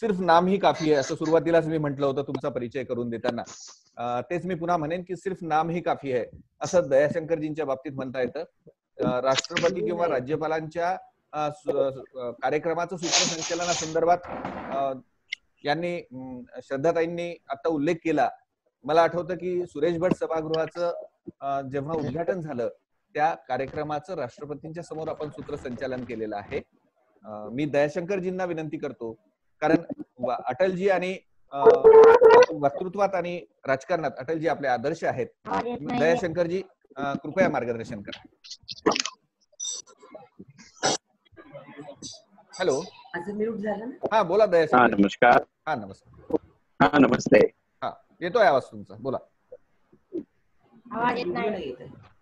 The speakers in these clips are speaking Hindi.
सिर्फ नाम ही काफी आहे असं सुरुवातीलाच मी म्हटलं होतं तुमचा परिचय करून देताना. तेच मी पुन्हा म्हणेन की सिर्फ नाम ही काफी आहे असं दयाशंकरजींच्या बाबतीत म्हणता येतं. राष्ट्रपती किंवा राज्यपालांच्या कार्यक्रमाचं सूत्रसंचालनासंदर्भात यांनी श्रद्धाताईंनी आता उल्लेख केला. मला आठवतं की सुरेश भट सभागृहाचं जेव्हा उद्घाटन झालं त्या कार्यक्रमाचं राष्ट्रपतींच्या समोर आपण सूत्रसंचालन केलेलं आहे. मी दयाशंकरजींना विनंती करतो, कारण अटलजी आणि वक्तृत्वात आणि राजकारणात अटलजी आपले आदर्श आहेत. दयाशंकरजी कृपया मार्गदर्शन करा. हॅलो, हा बोला दयाशंकर. नमस्कार. हा नमस्कार. हाँ नमस्ते. हा येतोय आवाज तुमचा, बोला. आवाज येत नाही.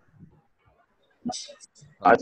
आज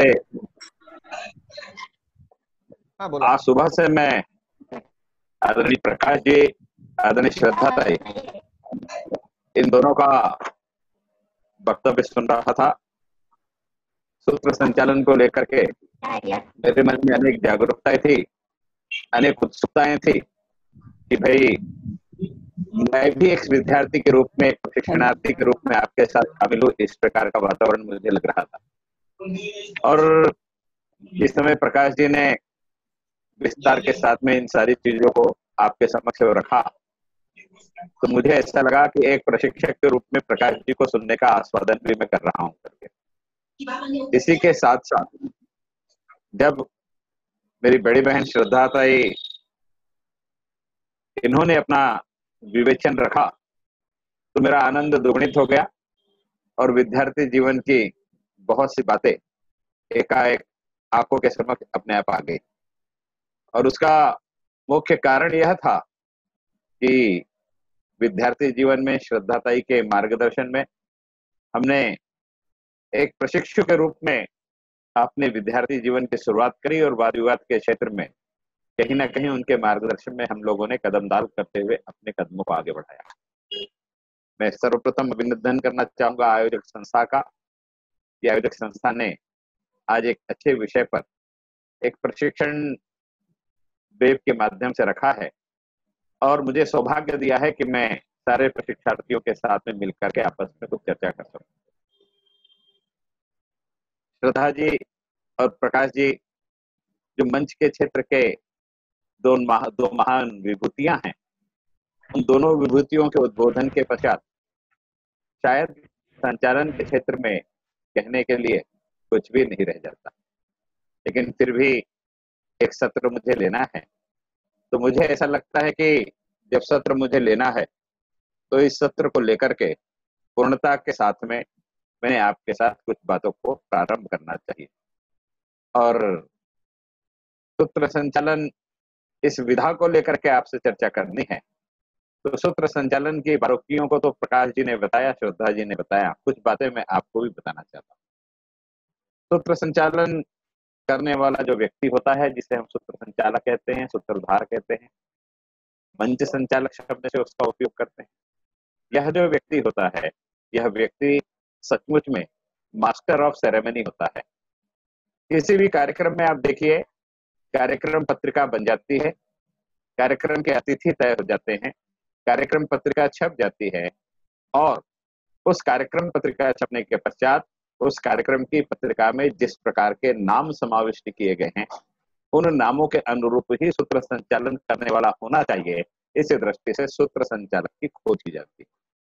सुबह से मैं आदरणीय प्रकाश जी, आदरणीय श्रद्धाताई, इन दोनों का वक्तव्य सुन रहा था। सूत्र संचालन को लेकर के मेरे मन में अनेक जागरूकताएं थी, अनेक उत्सुकताएं थी कि भाई मैं भी एक विद्यार्थी के रूप में, शिक्षणार्थी के रूप में आपके साथ शामिल हूँ। इस प्रकार का वातावरण मुझे लग रहा था। और इस समय प्रकाश जी ने विस्तार के साथ में इन सारी चीजों को आपके समक्ष रखा, तो मुझे ऐसा लगा कि एक प्रशिक्षक के रूप में प्रकाश जी को सुनने का आस्वादन भी मैं कर रहा हूं करके। इसी के साथ साथ जब मेरी बड़ी बहन श्रद्धाताई इन्होंने अपना विवेचन रखा तो मेरा आनंद दोगुणित हो गया और विद्यार्थी जीवन की बहुत सी बातें एकाएक आंखों के समक्ष अपने आप आ गई। और उसका मुख्य कारण यह था कि विद्यार्थी जीवन में श्रद्धाताई के मार्गदर्शन में हमने एक प्रशिक्षु के रूप में अपने विद्यार्थी जीवन की शुरुआत करी और वाद विवाद के क्षेत्र में कहीं ना कहीं उनके मार्गदर्शन में हम लोगों ने कदमदाल करते हुए अपने कदमों को आगे बढ़ाया। मैं सर्वप्रथम अभिनंदन करना चाहूंगा आयोजक संस्था का। ये आयोजक संस्था ने आज एक अच्छे विषय पर एक प्रशिक्षण वेब के माध्यम से रखा है और मुझे सौभाग्य दिया है कि मैं सारे प्रशिक्षार्थियों के साथ में मिलकर के आपस में कुछ चर्चा कर सकूं। श्रद्धा जी और प्रकाश जी जो मंच के क्षेत्र के दो महान विभूतियां हैं, उन दोनों विभूतियों के उद्बोधन के पश्चात शायद संचालन के क्षेत्र में कहने के लिए कुछ भी नहीं रह जाता। लेकिन फिर भी एक सत्र मुझे लेना है, तो मुझे ऐसा लगता है कि जब सत्र मुझे लेना है तो इस सत्र को लेकर के पूर्णता के साथ में मैंने आपके साथ कुछ बातों को प्रारंभ करना चाहिए। और सूत्र संचालन इस विधा को लेकर के आपसे चर्चा करनी है, तो सूत्र संचालन की बारीकियों को तो प्रकाश जी ने बताया, श्रद्धा जी ने बताया, कुछ बातें मैं आपको भी बताना चाहता हूँ। सूत्र संचालन करने वाला जो व्यक्ति होता है, जिसे हम सूत्र संचालक कहते हैं, सूत्रधार कहते हैं, मंच संचालक शब्द से उसका उपयोग करते हैं। यह जो व्यक्ति होता है, यह व्यक्ति सचमुच में मास्टर ऑफ सेरेमनी होता है। किसी भी कार्यक्रम में आप देखिए, कार्यक्रम पत्रिका बन जाती है, कार्यक्रम के अतिथि तय हो जाते हैं, कार्यक्रम पत्रिका छप जाती है और उस कार्यक्रम पत्रिका छपने के पश्चात उस कार्यक्रम की पत्रिका में जिस प्रकार के नाम समाविष्ट किए गए हैं, उन नामों के अनुरूप ही सूत्र संचालन करने वाला होना चाहिए। इस दृष्टि से सूत्र संचालक की खोज की जाती है।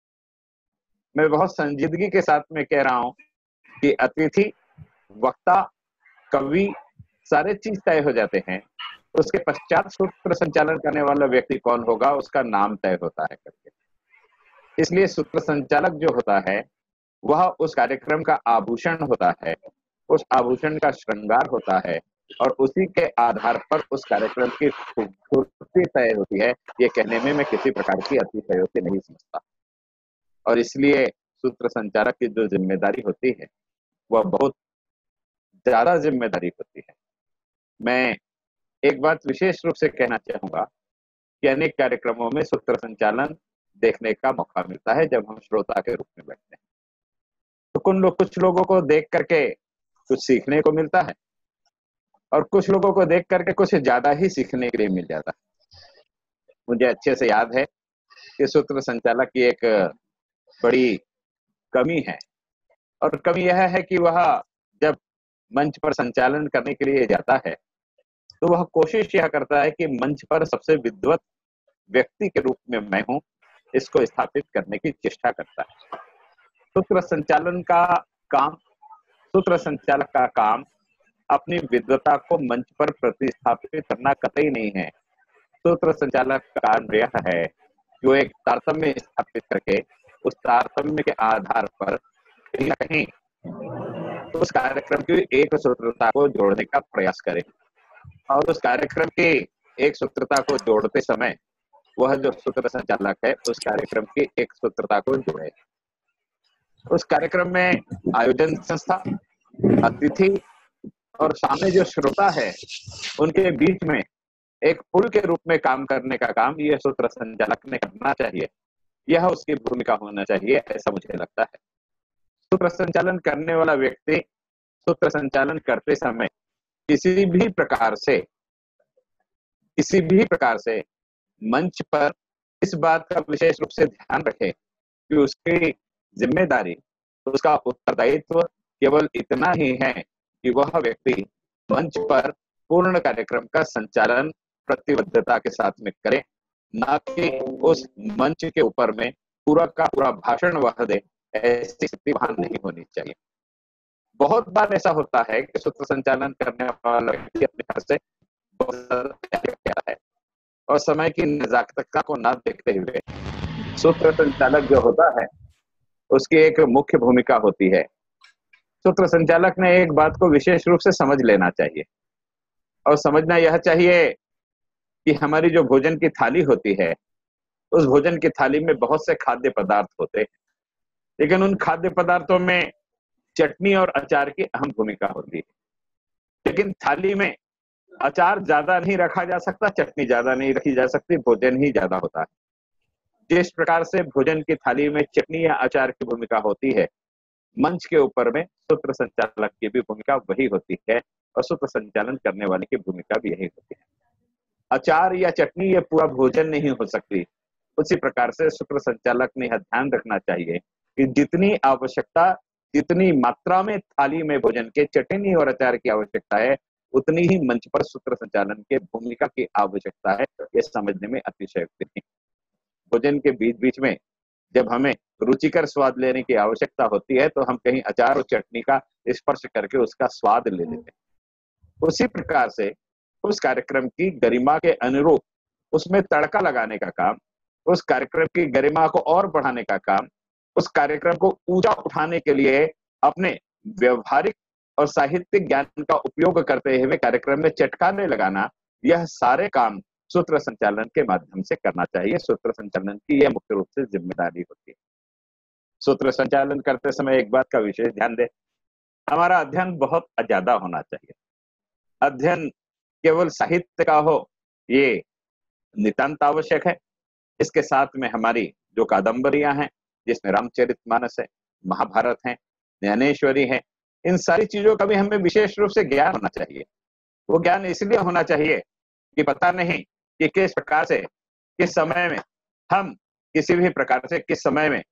मैं बहुत संजीदगी के साथ में कह रहा हूं कि अतिथि, वक्ता, कवि सारे चीज तय हो जाते हैं, उसके पश्चात सूत्र संचालन करने वाला व्यक्ति कौन होगा उसका नाम तय होता है करके। इसलिए सूत्र संचालक जो होता है वह उस कार्यक्रम का आभूषण होता है, उस आभूषण का श्रृंगार होता है और उसी के आधार पर उस कार्यक्रम की खूबसूरती तय होती है। ये कहने में मैं किसी प्रकार की अतिशयोक्ति नहीं समझता। और इसलिए सूत्र संचालक की जो जिम्मेदारी होती है वह बहुत ज्यादा जिम्मेदारी होती है। मैं एक बात विशेष रूप से कहना चाहूंगा कि अनेक कार्यक्रमों में सूत्र संचालन देखने का मौका मिलता है जब हम श्रोता के रूप में बैठते हैं, तो कुछ लोगों को देख करके कुछ सीखने को मिलता है और कुछ लोगों को देख करके कुछ ज्यादा ही सीखने के लिए मिल जाता है। मुझे अच्छे से याद है कि सूत्र संचालक की एक बड़ी कमी है, और कमी यह है कि वह जब मंच पर संचालन करने के लिए जाता है तो वह कोशिश यह करता है कि मंच पर सबसे विद्वत व्यक्ति के रूप में मैं हूं, इसको स्थापित करने की चेष्टा करता है। सूत्र संचालन का काम, सूत्र संचालक का काम अपनी विद्वता को मंच पर प्रतिस्थापित करना कतई नहीं है। सूत्र संचालक का कार्य यह है कि वो एक तारतम्य स्थापित करके उस तारतम्य के आधार पर कहीं ना कहीं उस कार्यक्रम की एक सूत्रता को जोड़ने का प्रयास करे, और उस कार्यक्रम की एक सूत्रता को जोड़ते समय वह जो सूत्र संचालक है उस कार्यक्रम की एक सूत्रता को जोड़े। उस कार्यक्रम में आयोजन संस्था, अतिथि और सामने जो श्रोता है उनके बीच में एक पुल के रूप में काम करने का काम यह सूत्र संचालक ने करना चाहिए। यह उसकी भूमिका होना चाहिए, ऐसा मुझे लगता है। सूत्र संचालन करने वाला व्यक्ति सूत्र संचालन करते समय किसी भी प्रकार से मंच पर इस बात का विशेष रूप से ध्यान रखे कि उसकी जिम्मेदारी, उसका उत्तरदायित्व केवल इतना ही है कि वह व्यक्ति मंच पर पूर्ण कार्यक्रम का संचालन प्रतिबद्धता के साथ में करे, ना कि उस मंच के ऊपर में पूरा का पूरा भाषण वह दे। ऐसी स्थिति वहां नहीं होनी चाहिए। बहुत बार ऐसा होता है कि सूत्र संचालन करने वाला व्यक्ति अपने घर से बहुत ज्यादा तैयारी करता है और समय की नजाकत को न देखते हुए सूत्र संचालक जो होता है उसकी एक मुख्य भूमिका होती है। सूत्र संचालक ने एक बात को विशेष रूप से समझ लेना चाहिए, और समझना यह चाहिए कि हमारी जो भोजन की थाली होती है उस भोजन की थाली में बहुत से खाद्य पदार्थ होते हैं, लेकिन उन खाद्य पदार्थों में चटनी और अचार की अहम भूमिका होती है। लेकिन थाली में अचार ज्यादा नहीं रखा जा सकता, चटनी ज्यादा नहीं रखी जा सकती, भोजन ही ज्यादा होता है। जिस प्रकार से भोजन की थाली में चटनी या अचार की भूमिका होती है, मंच के ऊपर में सूत्र संचालक की भी भूमिका वही होती है, और सूत्र संचालन करने वाले की भूमिका भी यही होती है। अचार या चटनी ये पूरा भोजन नहीं हो सकती। उसी प्रकार से सूत्र संचालक ने यह ध्यान रखना चाहिए कि जितनी आवश्यकता, जितनी मात्रा में थाली में भोजन के चटनी और अचार की आवश्यकता है, उतनी ही मंच पर सूत्र संचालन के भूमिका की आवश्यकता है। यह समझने में अतिशयोक्ति नहीं। भोजन के बीच बीच में जब हमें रुचिकर स्वाद लेने की आवश्यकता होती है तो हम कहीं अचार और चटनी का स्पर्श करके उसका स्वाद ले लेते हैं। उसी प्रकार से उस कार्यक्रम की गरिमा के अनुरूप उसमें तड़का लगाने का काम, उस कार्यक्रम की गरिमा को और बढ़ाने का काम, उस कार्यक्रम को ऊंचा उठाने के लिए अपने व्यवहारिक और साहित्यिक ज्ञान का उपयोग करते हुए कार्यक्रम में चटकाने लगाना, यह सारे काम सूत्र संचालन के माध्यम से करना चाहिए। सूत्र संचालन की यह मुख्य रूप से जिम्मेदारी होती है। सूत्र संचालन करते समय एक बात का विशेष ध्यान दें, हमारा अध्ययन बहुत ज्यादा होना चाहिए। अध्ययन केवल साहित्य का हो ये नितांत आवश्यक है। इसके साथ में हमारी जो कादंबरियां हैं, जिसमें रामचरितमानस है, महाभारत है, ज्ञानेश्वरी है, इन सारी चीजों का भी हमें विशेष रूप से ज्ञान होना चाहिए। वो ज्ञान इसलिए होना चाहिए कि पता नहीं कि किस प्रकार से, किस समय में हम किसी भी प्रकार से किस समय में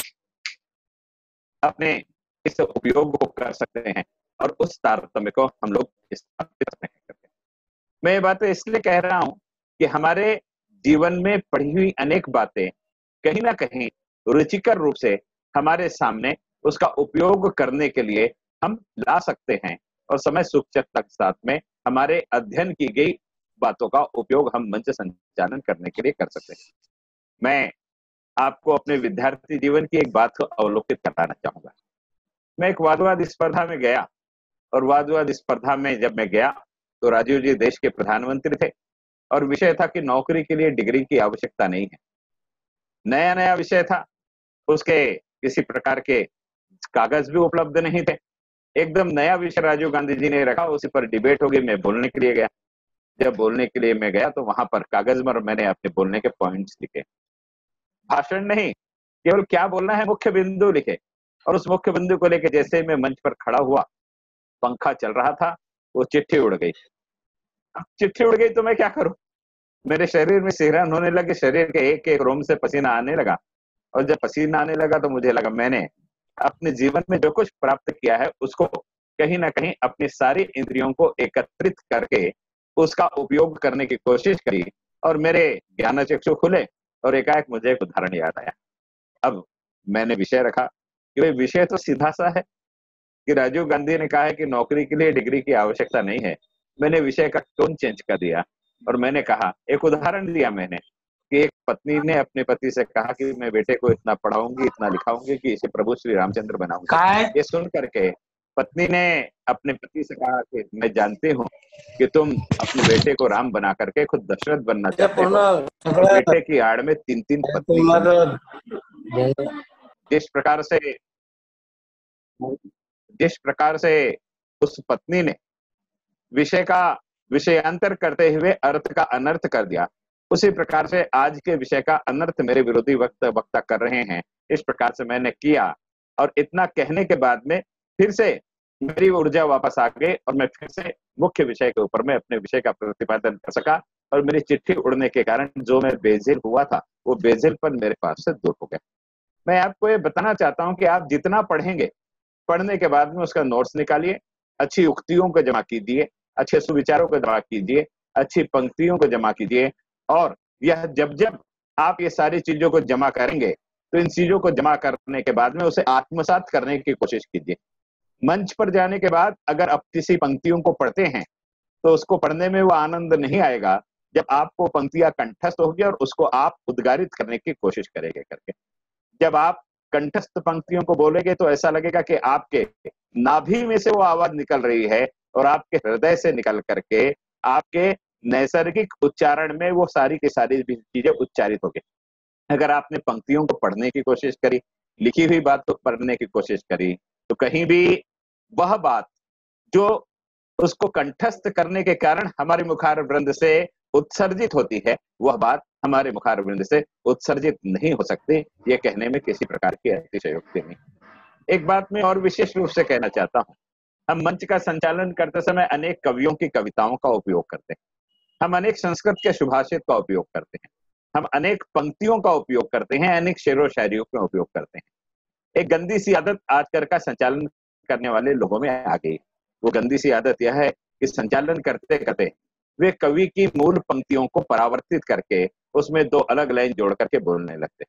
अपने इस उपयोग को कर सकते हैं और उस तारतम्य को हम लोग स्थापित नहीं करते। मैं ये बातें इसलिए कह रहा हूं कि हमारे जीवन में पढ़ी हुई अनेक बातें कहीं ना कहीं रुचिकर रूप से हमारे सामने उसका उपयोग करने के लिए हम ला सकते हैं, और समय सूचकता के साथ में हमारे अध्ययन की गई बातों का उपयोग हम मंच संचालन करने के लिए कर सकते हैं। मैं आपको अपने विद्यार्थी जीवन की एक बात को अवलोकित कराना चाहूंगा। मैं एक वादविवाद स्पर्धा में गया, और वादविवाद स्पर्धा में जब मैं गया तो राजीव जी देश के प्रधानमंत्री थे, और विषय था कि नौकरी के लिए डिग्री की आवश्यकता नहीं है। नया नया विषय था, उसके किसी प्रकार के कागज भी उपलब्ध नहीं थे। एकदम नया विषय राजीव गांधी जी ने रखा, उसी पर डिबेट हो गई। मैं बोलने के लिए गया। जब बोलने के लिए मैं गया तो वहां पर कागज पर मैंने अपने बोलने के पॉइंट्स लिखे। भाषण नहीं, केवल क्या बोलना है मुख्य बिंदु लिखे, और उस मुख्य बिंदु को लेकर जैसे मैं मंच पर खड़ा हुआ, पंखा चल रहा था, वो चिट्ठी उड़ गई। चिट्ठी उड़ गई तो मैं क्या करूं? मेरे शरीर में सिहरन होने लगे, शरीर के एक एक रोम से पसीना आने लगा। और जब पसीना आने लगा तो मुझे लगा मैंने अपने जीवन में जो कुछ प्राप्त किया है उसको कहीं ना कहीं अपनी सारी इंद्रियों को एकत्रित करके उसका उपयोग करने की कोशिश करी, और मेरे ज्ञानचक्षु खुले और एकाएक मुझे एक उदाहरण याद आया। अब मैंने विषय रखा कि भाई विषय तो सीधा सा है कि राजीव गांधी ने कहा है कि नौकरी के लिए डिग्री की आवश्यकता नहीं है। मैंने विषय का टोन चेंज कर दिया और मैंने कहा, एक उदाहरण दिया मैंने कि एक पत्नी ने अपने पति से कहा कि मैं बेटे को इतना पढ़ाऊंगी, इतना लिखाऊंगी कि इसे प्रभु श्री रामचंद्र बनाऊंगी। ये सुन करके पत्नी ने अपने पति से कहा कि मैं जानती हूँ कि तुम अपने बेटे को राम बना करके खुद दशरथ बनना चाहते हो, और बेटे की आड़ में 3-3 पत्नी। जिस प्रकार से उस पत्नी ने विषय का विषयांतर करते हुए अर्थ का अनर्थ कर दिया, उसी प्रकार से आज के विषय का अनर्थ मेरे विरोधी वक्ता कर रहे हैं। इस प्रकार से मैंने किया, और इतना कहने के बाद में फिर से मेरी ऊर्जा वापस आ गई और मैं फिर से मुख्य विषय के ऊपर में अपने विषय का प्रतिपादन कर सका, और मेरी चिट्ठी उड़ने के कारण जो मैं बेझिल हुआ था वो बेझिलपन मेरे पास से दूर हो गया। मैं आपको ये बताना चाहता हूँ कि आप जितना पढ़ेंगे, पढ़ने के बाद में उसका नोट्स निकालिए, अच्छी उक्तियों को जमा कीजिए, अच्छे सुविचारों को जमा कीजिए, अच्छी पंक्तियों को जमा कीजिए, और यह जब जब आप ये सारी चीजों को जमा करेंगे तो इन चीजों को जमा करने के बाद में उसे आत्मसात करने की कोशिश कीजिए। मंच पर जाने के बाद अगर आप किसी पंक्तियों को पढ़ते हैं तो उसको पढ़ने में वो आनंद नहीं आएगा जब आपको पंक्तियां कंठस्थ होगी और उसको आप उद्गारित करने की कोशिश करेंगे करके। जब आप कंठस्थ पंक्तियों को बोलेंगे तो ऐसा लगेगा कि आपके नाभि में से वो आवाज निकल रही है और आपके हृदय से निकल करके आपके नैसर्गिक उच्चारण में वो सारी की सारी चीजें उच्चारित होगी। अगर आपने पंक्तियों को पढ़ने की कोशिश करी, लिखी हुई बात को पढ़ने की कोशिश करी, तो कहीं भी वह बात जो उसको कंठस्थ करने के कारण हमारे मुखार वृंद से उत्सर्जित होती है, वह बात हमारे मुखार वृंद से उत्सर्जित नहीं हो सकती। ये कहने में किसी प्रकार की अतिशयोक्ति नहीं। एक बात मैं और विशेष रूप से कहना चाहता हूँ, हम मंच का संचालन करते समय अनेक कवियों की कविताओं का उपयोग करते हैं, हम अनेक संस्कृत के सुभाषित का उपयोग करते हैं, हम अनेक पंक्तियों का उपयोग करते हैं, अनेक शेरो शायरियों का उपयोग करते हैं। एक गंदी सी आदत आजकल का संचालन करने वाले लोगों में आ गई। वो गंदी सी आदत यह है कि संचालन करते करते वे कवि की मूल पंक्तियों को परावर्तित करके उसमें 2 अलग लाइन जोड़ करके बोलने लगते।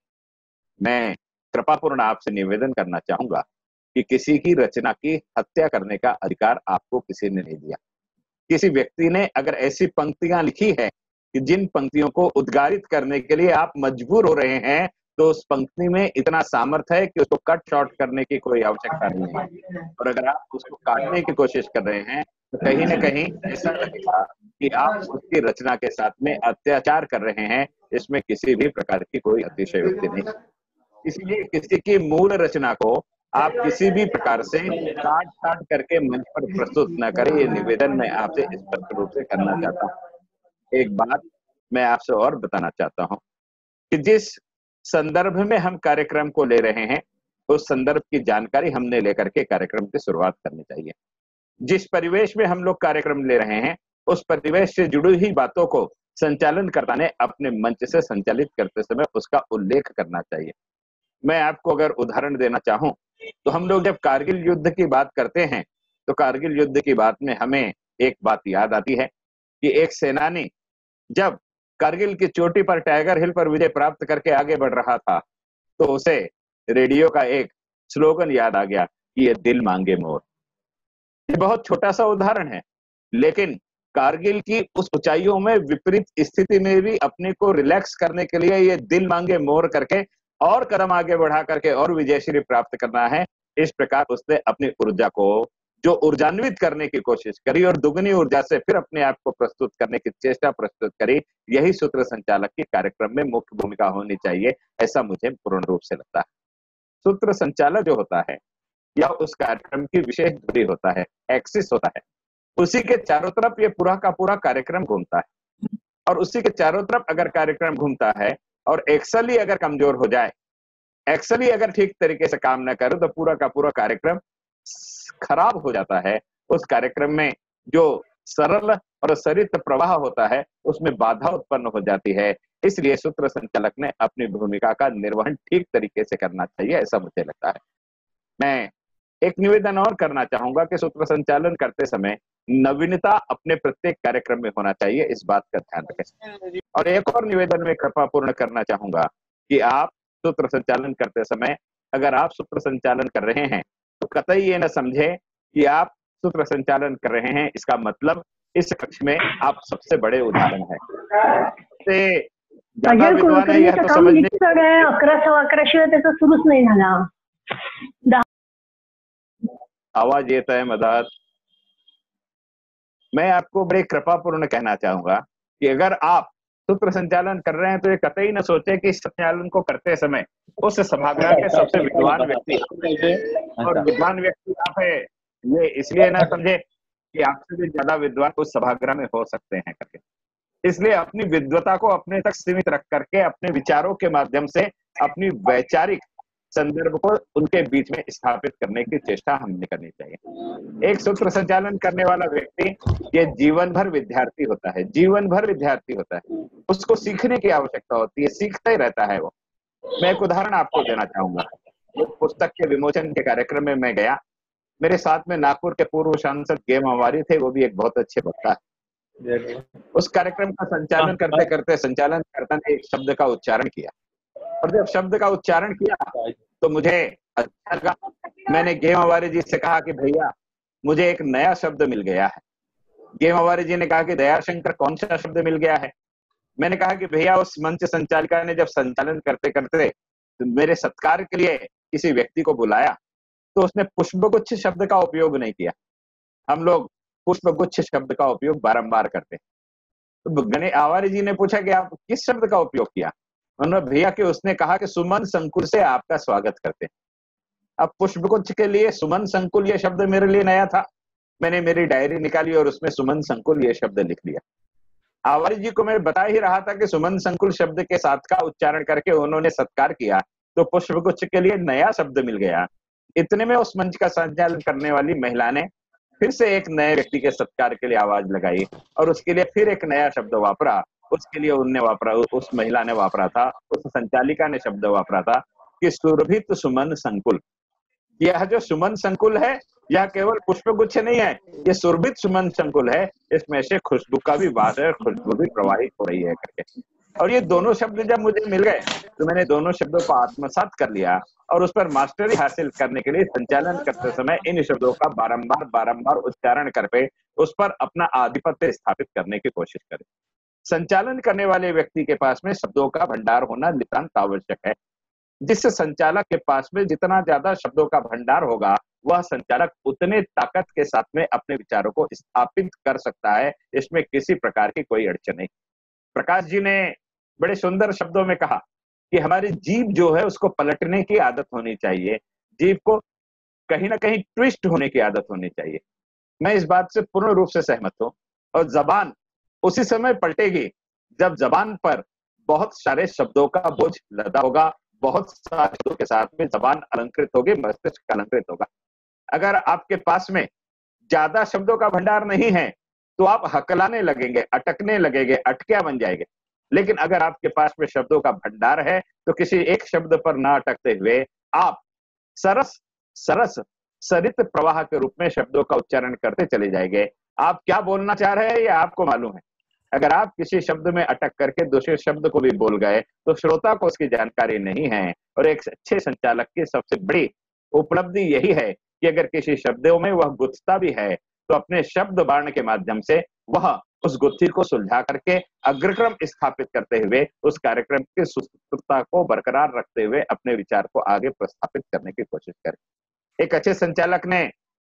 मैं कृपापूर्ण आपसे निवेदन करना चाहूंगा कि किसी की रचना की हत्या करने का अधिकार आपको किसी ने नहीं दिया। किसी व्यक्ति ने अगर ऐसी पंक्तियां लिखी है कि जिन पंक्तियों को उद्गारित करने के लिए आप मजबूर हो रहे हैं, तो उस पंक्ति में इतना सामर्थ्य है कि उसको कट शॉर्ट करने की कोई आवश्यकता नहीं है। और अगर आप उसको काटने की कोशिश कर रहे हैं तो कहीं ना कहीं ऐसा लगेगा कि आप उसकी रचना के साथ में अत्याचार कर रहे हैं। इसमें किसी भी प्रकार की कोई अतिशयोक्ति नहीं। इसलिए किसी की मूल रचना को आप किसी भी प्रकार से काट काट करके मंच पर प्रस्तुत न करें, ये निवेदन मैं आपसे स्पष्ट रूप से करना चाहता हूँ। एक बात मैं आपसे और बताना चाहता हूँ कि जिस संदर्भ में हम कार्यक्रम को ले रहे हैं, उस संदर्भ की जानकारी हमने लेकर के कार्यक्रम की शुरुआत करनी चाहिए। जिस परिवेश में हम लोग कार्यक्रम ले रहे हैं, उस परिवेश से जुड़ी हुई बातों को संचालनकर्ता ने अपने मंच से संचालित करते समय उसका उल्लेख करना चाहिए। मैं आपको अगर उदाहरण देना चाहूं तो हम लोग जब कारगिल युद्ध की बात करते हैं तो कारगिल युद्ध की बात में हमें एक बात याद आती है कि एक सेनानी जब कारगिल की चोटी पर टाइगर हिल पर विजय प्राप्त करके आगे बढ़ रहा था तो उसे रेडियो का एक स्लोगन याद आ गया कि ये दिल मांगे मोर। ये बहुत छोटा सा उदाहरण है, लेकिन कारगिल की उस ऊंचाइयों में विपरीत स्थिति में भी अपने को रिलैक्स करने के लिए ये दिल मांगे मोर करके और कदम आगे बढ़ा करके और विजयश्री प्राप्त करना है। इस प्रकार उसने अपनी ऊर्जा को जो ऊर्जान्वित करने की कोशिश करी और दुगनी ऊर्जा से फिर अपने आप को प्रस्तुत करने की चेष्टा प्रस्तुत करी। यही सूत्र संचालक की कार्यक्रम में मुख्य भूमिका होनी चाहिए, ऐसा मुझे पूर्ण रूप से लगता है। सूत्र संचालक जो होता है या उस कार्यक्रम की विशेष धुरी होता है, एक्सिस होता है, उसी के चारों तरफ ये पूरा का पूरा कार्यक्रम घूमता है। और उसी के चारों तरफ अगर कार्यक्रम घूमता है और एक्सल ही अगर कमजोर हो जाए, एक्सल ही अगर ठीक तरीके से काम न करे, तो पूरा का पूरा कार्यक्रम खराब हो जाता है। उस कार्यक्रम में जो सरल और सरित प्रवाह होता है उसमें बाधा उत्पन्न हो जाती है। इसलिए सूत्र संचालक ने अपनी भूमिका का निर्वहन ठीक तरीके से करना चाहिए, ऐसा मुझे लगता है। मैं एक निवेदन और करना चाहूंगा कि सूत्र संचालन करते समय नवीनता अपने प्रत्येक कार्यक्रम में होना चाहिए, इस बात का ध्यान रखें। और एक और निवेदन में कृपा पूर्ण करना चाहूंगा कि आप सूत्र संचालन करते समय अगर आप सूत्र संचालन कर रहे हैं तो कतई ये न समझे कि आप सूत्र संचालन कर रहे हैं, इसका मतलब इस कक्ष में आप सबसे बड़े उदाहरण है। ज्यादा विद्वान है यह तो समझने 11:15 त्याचा सुरूच नाही झाला। आवाज येत है मदद। मैं आपको बड़े कृपापूर्ण कहना चाहूंगा कि अगर आप सूत्र संचालन कर रहे हैं तो ये कतई न सोचे कि संचालन को करते समय उस सभागृह के सबसे विद्वान व्यक्ति और विद्वान व्यक्ति आप है, ये इसलिए ना समझे कि आपसे भी ज्यादा विद्वान उस सभागृह में हो सकते हैं करके। इसलिए अपनी विद्वता को अपने तक सीमित रख करके अपने विचारों के माध्यम से अपनी वैचारिक संदर्भ को उनके बीच में स्थापित करने की चेष्टा हमने करनी चाहिए। एक सूत्र संचालन करने वाला व्यक्ति ये जीवन भर विद्यार्थी होता है, जीवन भर विद्यार्थी होता है, उसको सीखने की आवश्यकता होती है, सीखता ही रहता है वो। मैं एक उदाहरण आपको देना चाहूंगा। पुस्तक के विमोचन के कार्यक्रम में मैं गया, मेरे साथ में नागपुर के पूर्व सांसद गेम अवारी थे, वो भी एक बहुत अच्छे वक्ता है। उस कार्यक्रम का संचालन करते करते संचालनकर्ता ने एक शब्द का उच्चारण किया और जब शब्द का उच्चारण किया तो मुझे अच्छा लगा। मैंने गेम अवारी जी से कहा कि भैया मुझे एक नया शब्द मिल गया है। गेम अवारी जी ने कहा कि दयाशंकर कौन सा शब्द मिल गया है? मैंने कहा कि भैया उस मंच संचालिका ने जब संचालन करते करते तो मेरे सत्कार के लिए किसी व्यक्ति को बुलाया तो उसने पुष्पगुच्छ शब्द का उपयोग नहीं किया। हम लोग पुष्पगुच्छ शब्द का उपयोग बारंबार करते हैं। तो गणेश आवारी जी ने पूछा कि आप किस शब्द का उपयोग किया? उन्होंने भैया कि उसने कहा कि सुमन संकुल से आपका स्वागत करते हैं। अब पुष्पगुच्छ के लिए सुमन संकुल ये शब्द मेरे लिए नया था। मैंने मेरी डायरी निकाली और उसमें सुमन संकुल ये शब्द लिख लिया। आवारी जी को मैं बता ही रहा था कि सुमन संकुल शब्द के साथ का उच्चारण करके उन्होंने सत्कार किया तो पुष्पगुच्छ के लिए नया शब्द मिल गया। इतने में उस मंच का संचालन करने वाली महिला ने फिर से एक नए व्यक्ति के सत्कार के लिए आवाज लगाई और उसके लिए फिर एक नया शब्द वापरा। उसके लिए उनने वापरा, उस महिला ने वापरा था, उस संचालिका ने शब्द वापरा था कि सुरभित सुमन संकुल। यह जो सुमन संकुल है यह केवल पुष्पगुच्छ नहीं है, ये सुरभित सुमन संकुल है। इसमें से खुशबू का भी वास है, खुशबू भी प्रवाहित हो रही है करके। और ये दोनों शब्द जब मुझे मिल गए तो मैंने दोनों शब्दों को आत्मसात कर लिया और उस पर मास्टरी हासिल करने के लिए संचालन करते समय इन शब्दों का बारंबार बारंबार उच्चारण करके उस पर अपना आधिपत्य स्थापित करने की कोशिश करें। संचालन करने वाले व्यक्ति के पास में शब्दों का भंडार होना नितांत आवश्यक है। जिस संचालक के पास में जितना ज्यादा शब्दों का भंडार होगा वह संचालक उतने ताकत के साथ में अपने विचारों को स्थापित कर सकता है। इसमें किसी प्रकार की कोई अड़चन नहीं। प्रकाश जी ने बड़े सुंदर शब्दों में कहा कि हमारी जीभ जो है उसको पलटने की आदत होनी चाहिए, जीभ को कहीं ना कहीं ट्विस्ट होने की आदत होनी चाहिए। मैं इस बात से पूर्ण रूप से सहमत हूं। और जबान उसी समय पलटेगी जब जबान पर बहुत सारे शब्दों का बोझ लदा होगा, बहुत सारे शब्दों के साथ में जबान अलंकृत होगी, मस्तिष्क अलंकृत होगा। अगर आपके पास में ज्यादा शब्दों का भंडार नहीं है तो आप हकलाने लगेंगे, अटकने लगेंगे, अटकिया बन जाएंगे। लेकिन अगर आपके पास में शब्दों का भंडार है तो किसी एक शब्द पर ना अटकते हुए आप सरस सरस सरित प्रवाह के रूप में शब्दों का उच्चारण करते चले जाएंगे। आप क्या बोलना चाह रहे हैं ये आपको मालूम है। अगर आप किसी शब्द में अटक करके दूसरे शब्द को भी बोल गए तो श्रोता को उसकी जानकारी नहीं है। और एक अच्छे संचालक की सबसे बड़ी उपलब्धि यही है कि अगर किसी शब्दों में वह गुत्थता भी है तो अपने शब्द बाण के माध्यम से वह उस गुत्थी को सुलझा करके अग्रक्रम स्थापित करते हुए उस कार्यक्रम की सुस्तरता को बरकरार रखते हुए अपने विचार को आगे प्रस्थापित करने की कोशिश करें। एक अच्छे संचालक ने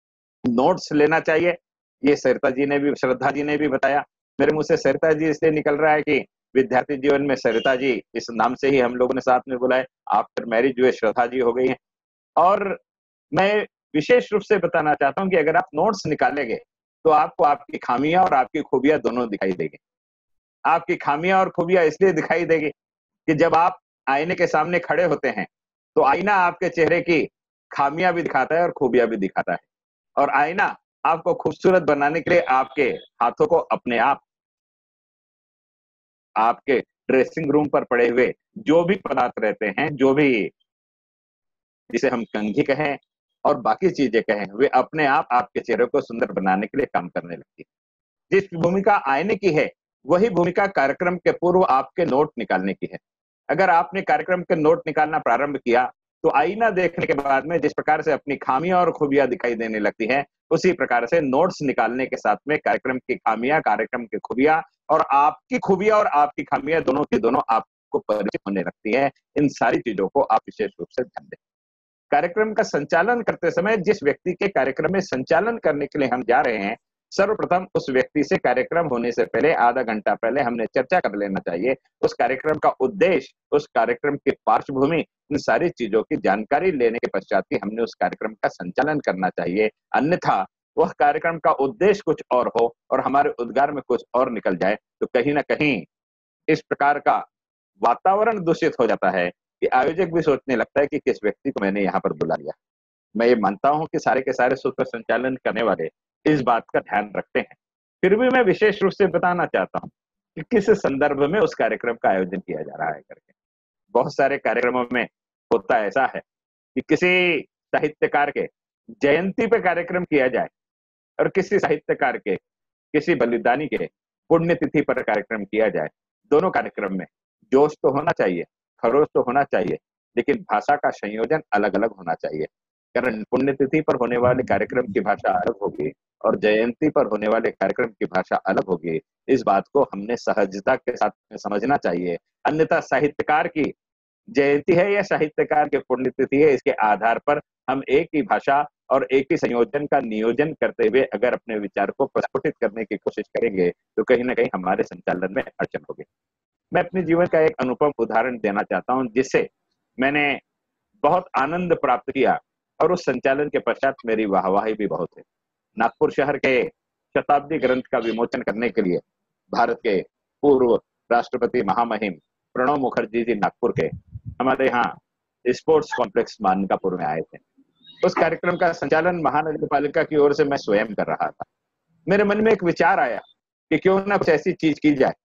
नोट्स लेना चाहिए। ये सरिता जी ने भी, श्रद्धा जी ने भी बताया। मेरे मुंह से सरिता जी इसलिए निकल रहा है कि विद्यार्थी जीवन में सरिता जी इस नाम से ही हम लोगों ने साथ में बुलाए। आफ्टर मैरिज हुए श्रद्धा जी हो गई हैं। और मैं विशेष रूप से बताना चाहता हूं कि अगर आप नोट्स निकालेंगे तो आपको आपकी खामियां और आपकी खूबियां दोनों दिखाई देगी। आपकी खामियां और खूबियां इसलिए दिखाई देगी कि जब आप आईने के सामने खड़े होते हैं तो आईना आपके चेहरे की खामियां भी दिखाता है और खूबियां भी दिखाता है। और आईना आपको खूबसूरत बनाने के लिए आपके हाथों को अपने आप आपके ड्रेसिंग रूम पर पड़े हुए जो भी पदार्थ रहते हैं, जो भी जिसे हम कंघी कहें और बाकी चीजें कहें, वे अपने आप आपके चेहरे को सुंदर बनाने के लिए काम करने लगती है। जिस भूमिका आईने की है, वही भूमिका कार्यक्रम के पूर्व आपके नोट निकालने की है। अगर आपने कार्यक्रम के नोट निकालना प्रारंभ किया, तो आईना देखने के बाद में जिस प्रकार से अपनी खामियां और खूबियां दिखाई देने लगती हैं, उसी प्रकार से नोट्स निकालने के साथ में कार्यक्रम की खामियां, कार्यक्रम की खूबियां और आपकी खूबियां और आपकी खामियां दोनों की दोनों आपको परिचित होने लगती है। इन सारी चीजों को आप विशेष रूप से ध्यान दें। कार्यक्रम का संचालन करते समय जिस व्यक्ति के कार्यक्रम में संचालन करने के लिए हम जा रहे हैं, सर्वप्रथम उस व्यक्ति से कार्यक्रम होने से पहले आधा घंटा पहले हमने चर्चा कर लेना चाहिए। उस कार्यक्रम का उद्देश्य, उस कार्यक्रम की पार्श्वभूमि, इन सारी चीजों की जानकारी लेने के पश्चात ही हमने उस कार्यक्रम का संचालन करना चाहिए। अन्यथा वह कार्यक्रम का उद्देश्य कुछ और हो और हमारे उद्गार में कुछ और निकल जाए, तो कहीं ना कहीं इस प्रकार का वातावरण दूषित हो जाता है कि आयोजक भी सोचने लगता है कि किस व्यक्ति को मैंने यहाँ पर बुला लिया। मैं ये मानता हूं कि सारे के सारे सूत्र संचालन करने वाले इस बात का ध्यान रखते हैं। फिर भी मैं विशेष रूप से बताना चाहता हूं कि किस संदर्भ में उस कार्यक्रम का आयोजन किया जा रहा है करके। बहुत सारे कार्यक्रमों में होता ऐसा है कि किसी साहित्यकार के जयंती पे कार्यक्रम किया जाए और किसी साहित्यकार के, किसी बलिदानी के पुण्यतिथि पर कार्यक्रम किया जाए। दोनों कार्यक्रम में जोश तो होना चाहिए, खरोश तो होना चाहिए, लेकिन भाषा का संयोजन अलग अलग होना चाहिए। कारण पुण्यतिथि पर होने वाले कार्यक्रम की भाषा अलग होगी और जयंती पर होने वाले कार्यक्रम की भाषा अलग होगी। इस बात को हमने सहजता के साथ में समझना चाहिए। अन्यथा साहित्यकार की जयंती है या साहित्यकार की पुण्यतिथि है, इसके आधार पर हम एक ही भाषा और एक ही संयोजन का नियोजन करते हुए अगर अपने विचार को प्रस्फुटित करने की कोशिश करेंगे, तो कहीं ना कहीं हमारे संचालन में अड़चन होगी। मैं अपने जीवन का एक अनुपम उदाहरण देना चाहता हूं, जिससे मैंने बहुत आनंद प्राप्त किया और उस संचालन के पश्चात मेरी वाहवाही भी बहुत है। नागपुर शहर के शताब्दी ग्रंथ का विमोचन करने के लिए भारत के पूर्व राष्ट्रपति महामहिम प्रणब मुखर्जी जी नागपुर के हमारे यहाँ स्पोर्ट्स कॉम्प्लेक्स मानकापुर में आए थे। उस कार्यक्रम का संचालन महानगर पालिका की ओर से मैं स्वयं कर रहा था। मेरे मन में एक विचार आया कि क्यों ना कुछ ऐसी चीज की जाए।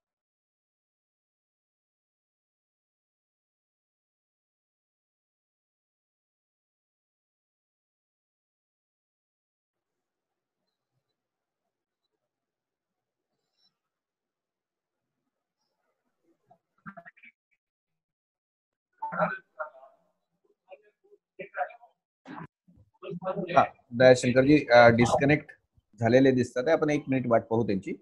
हा, दयाशंकरजी डिस्कनेक्ट झालेले दिसतात आहे. आपण 1 मिनिट वाट पाहू त्यांची.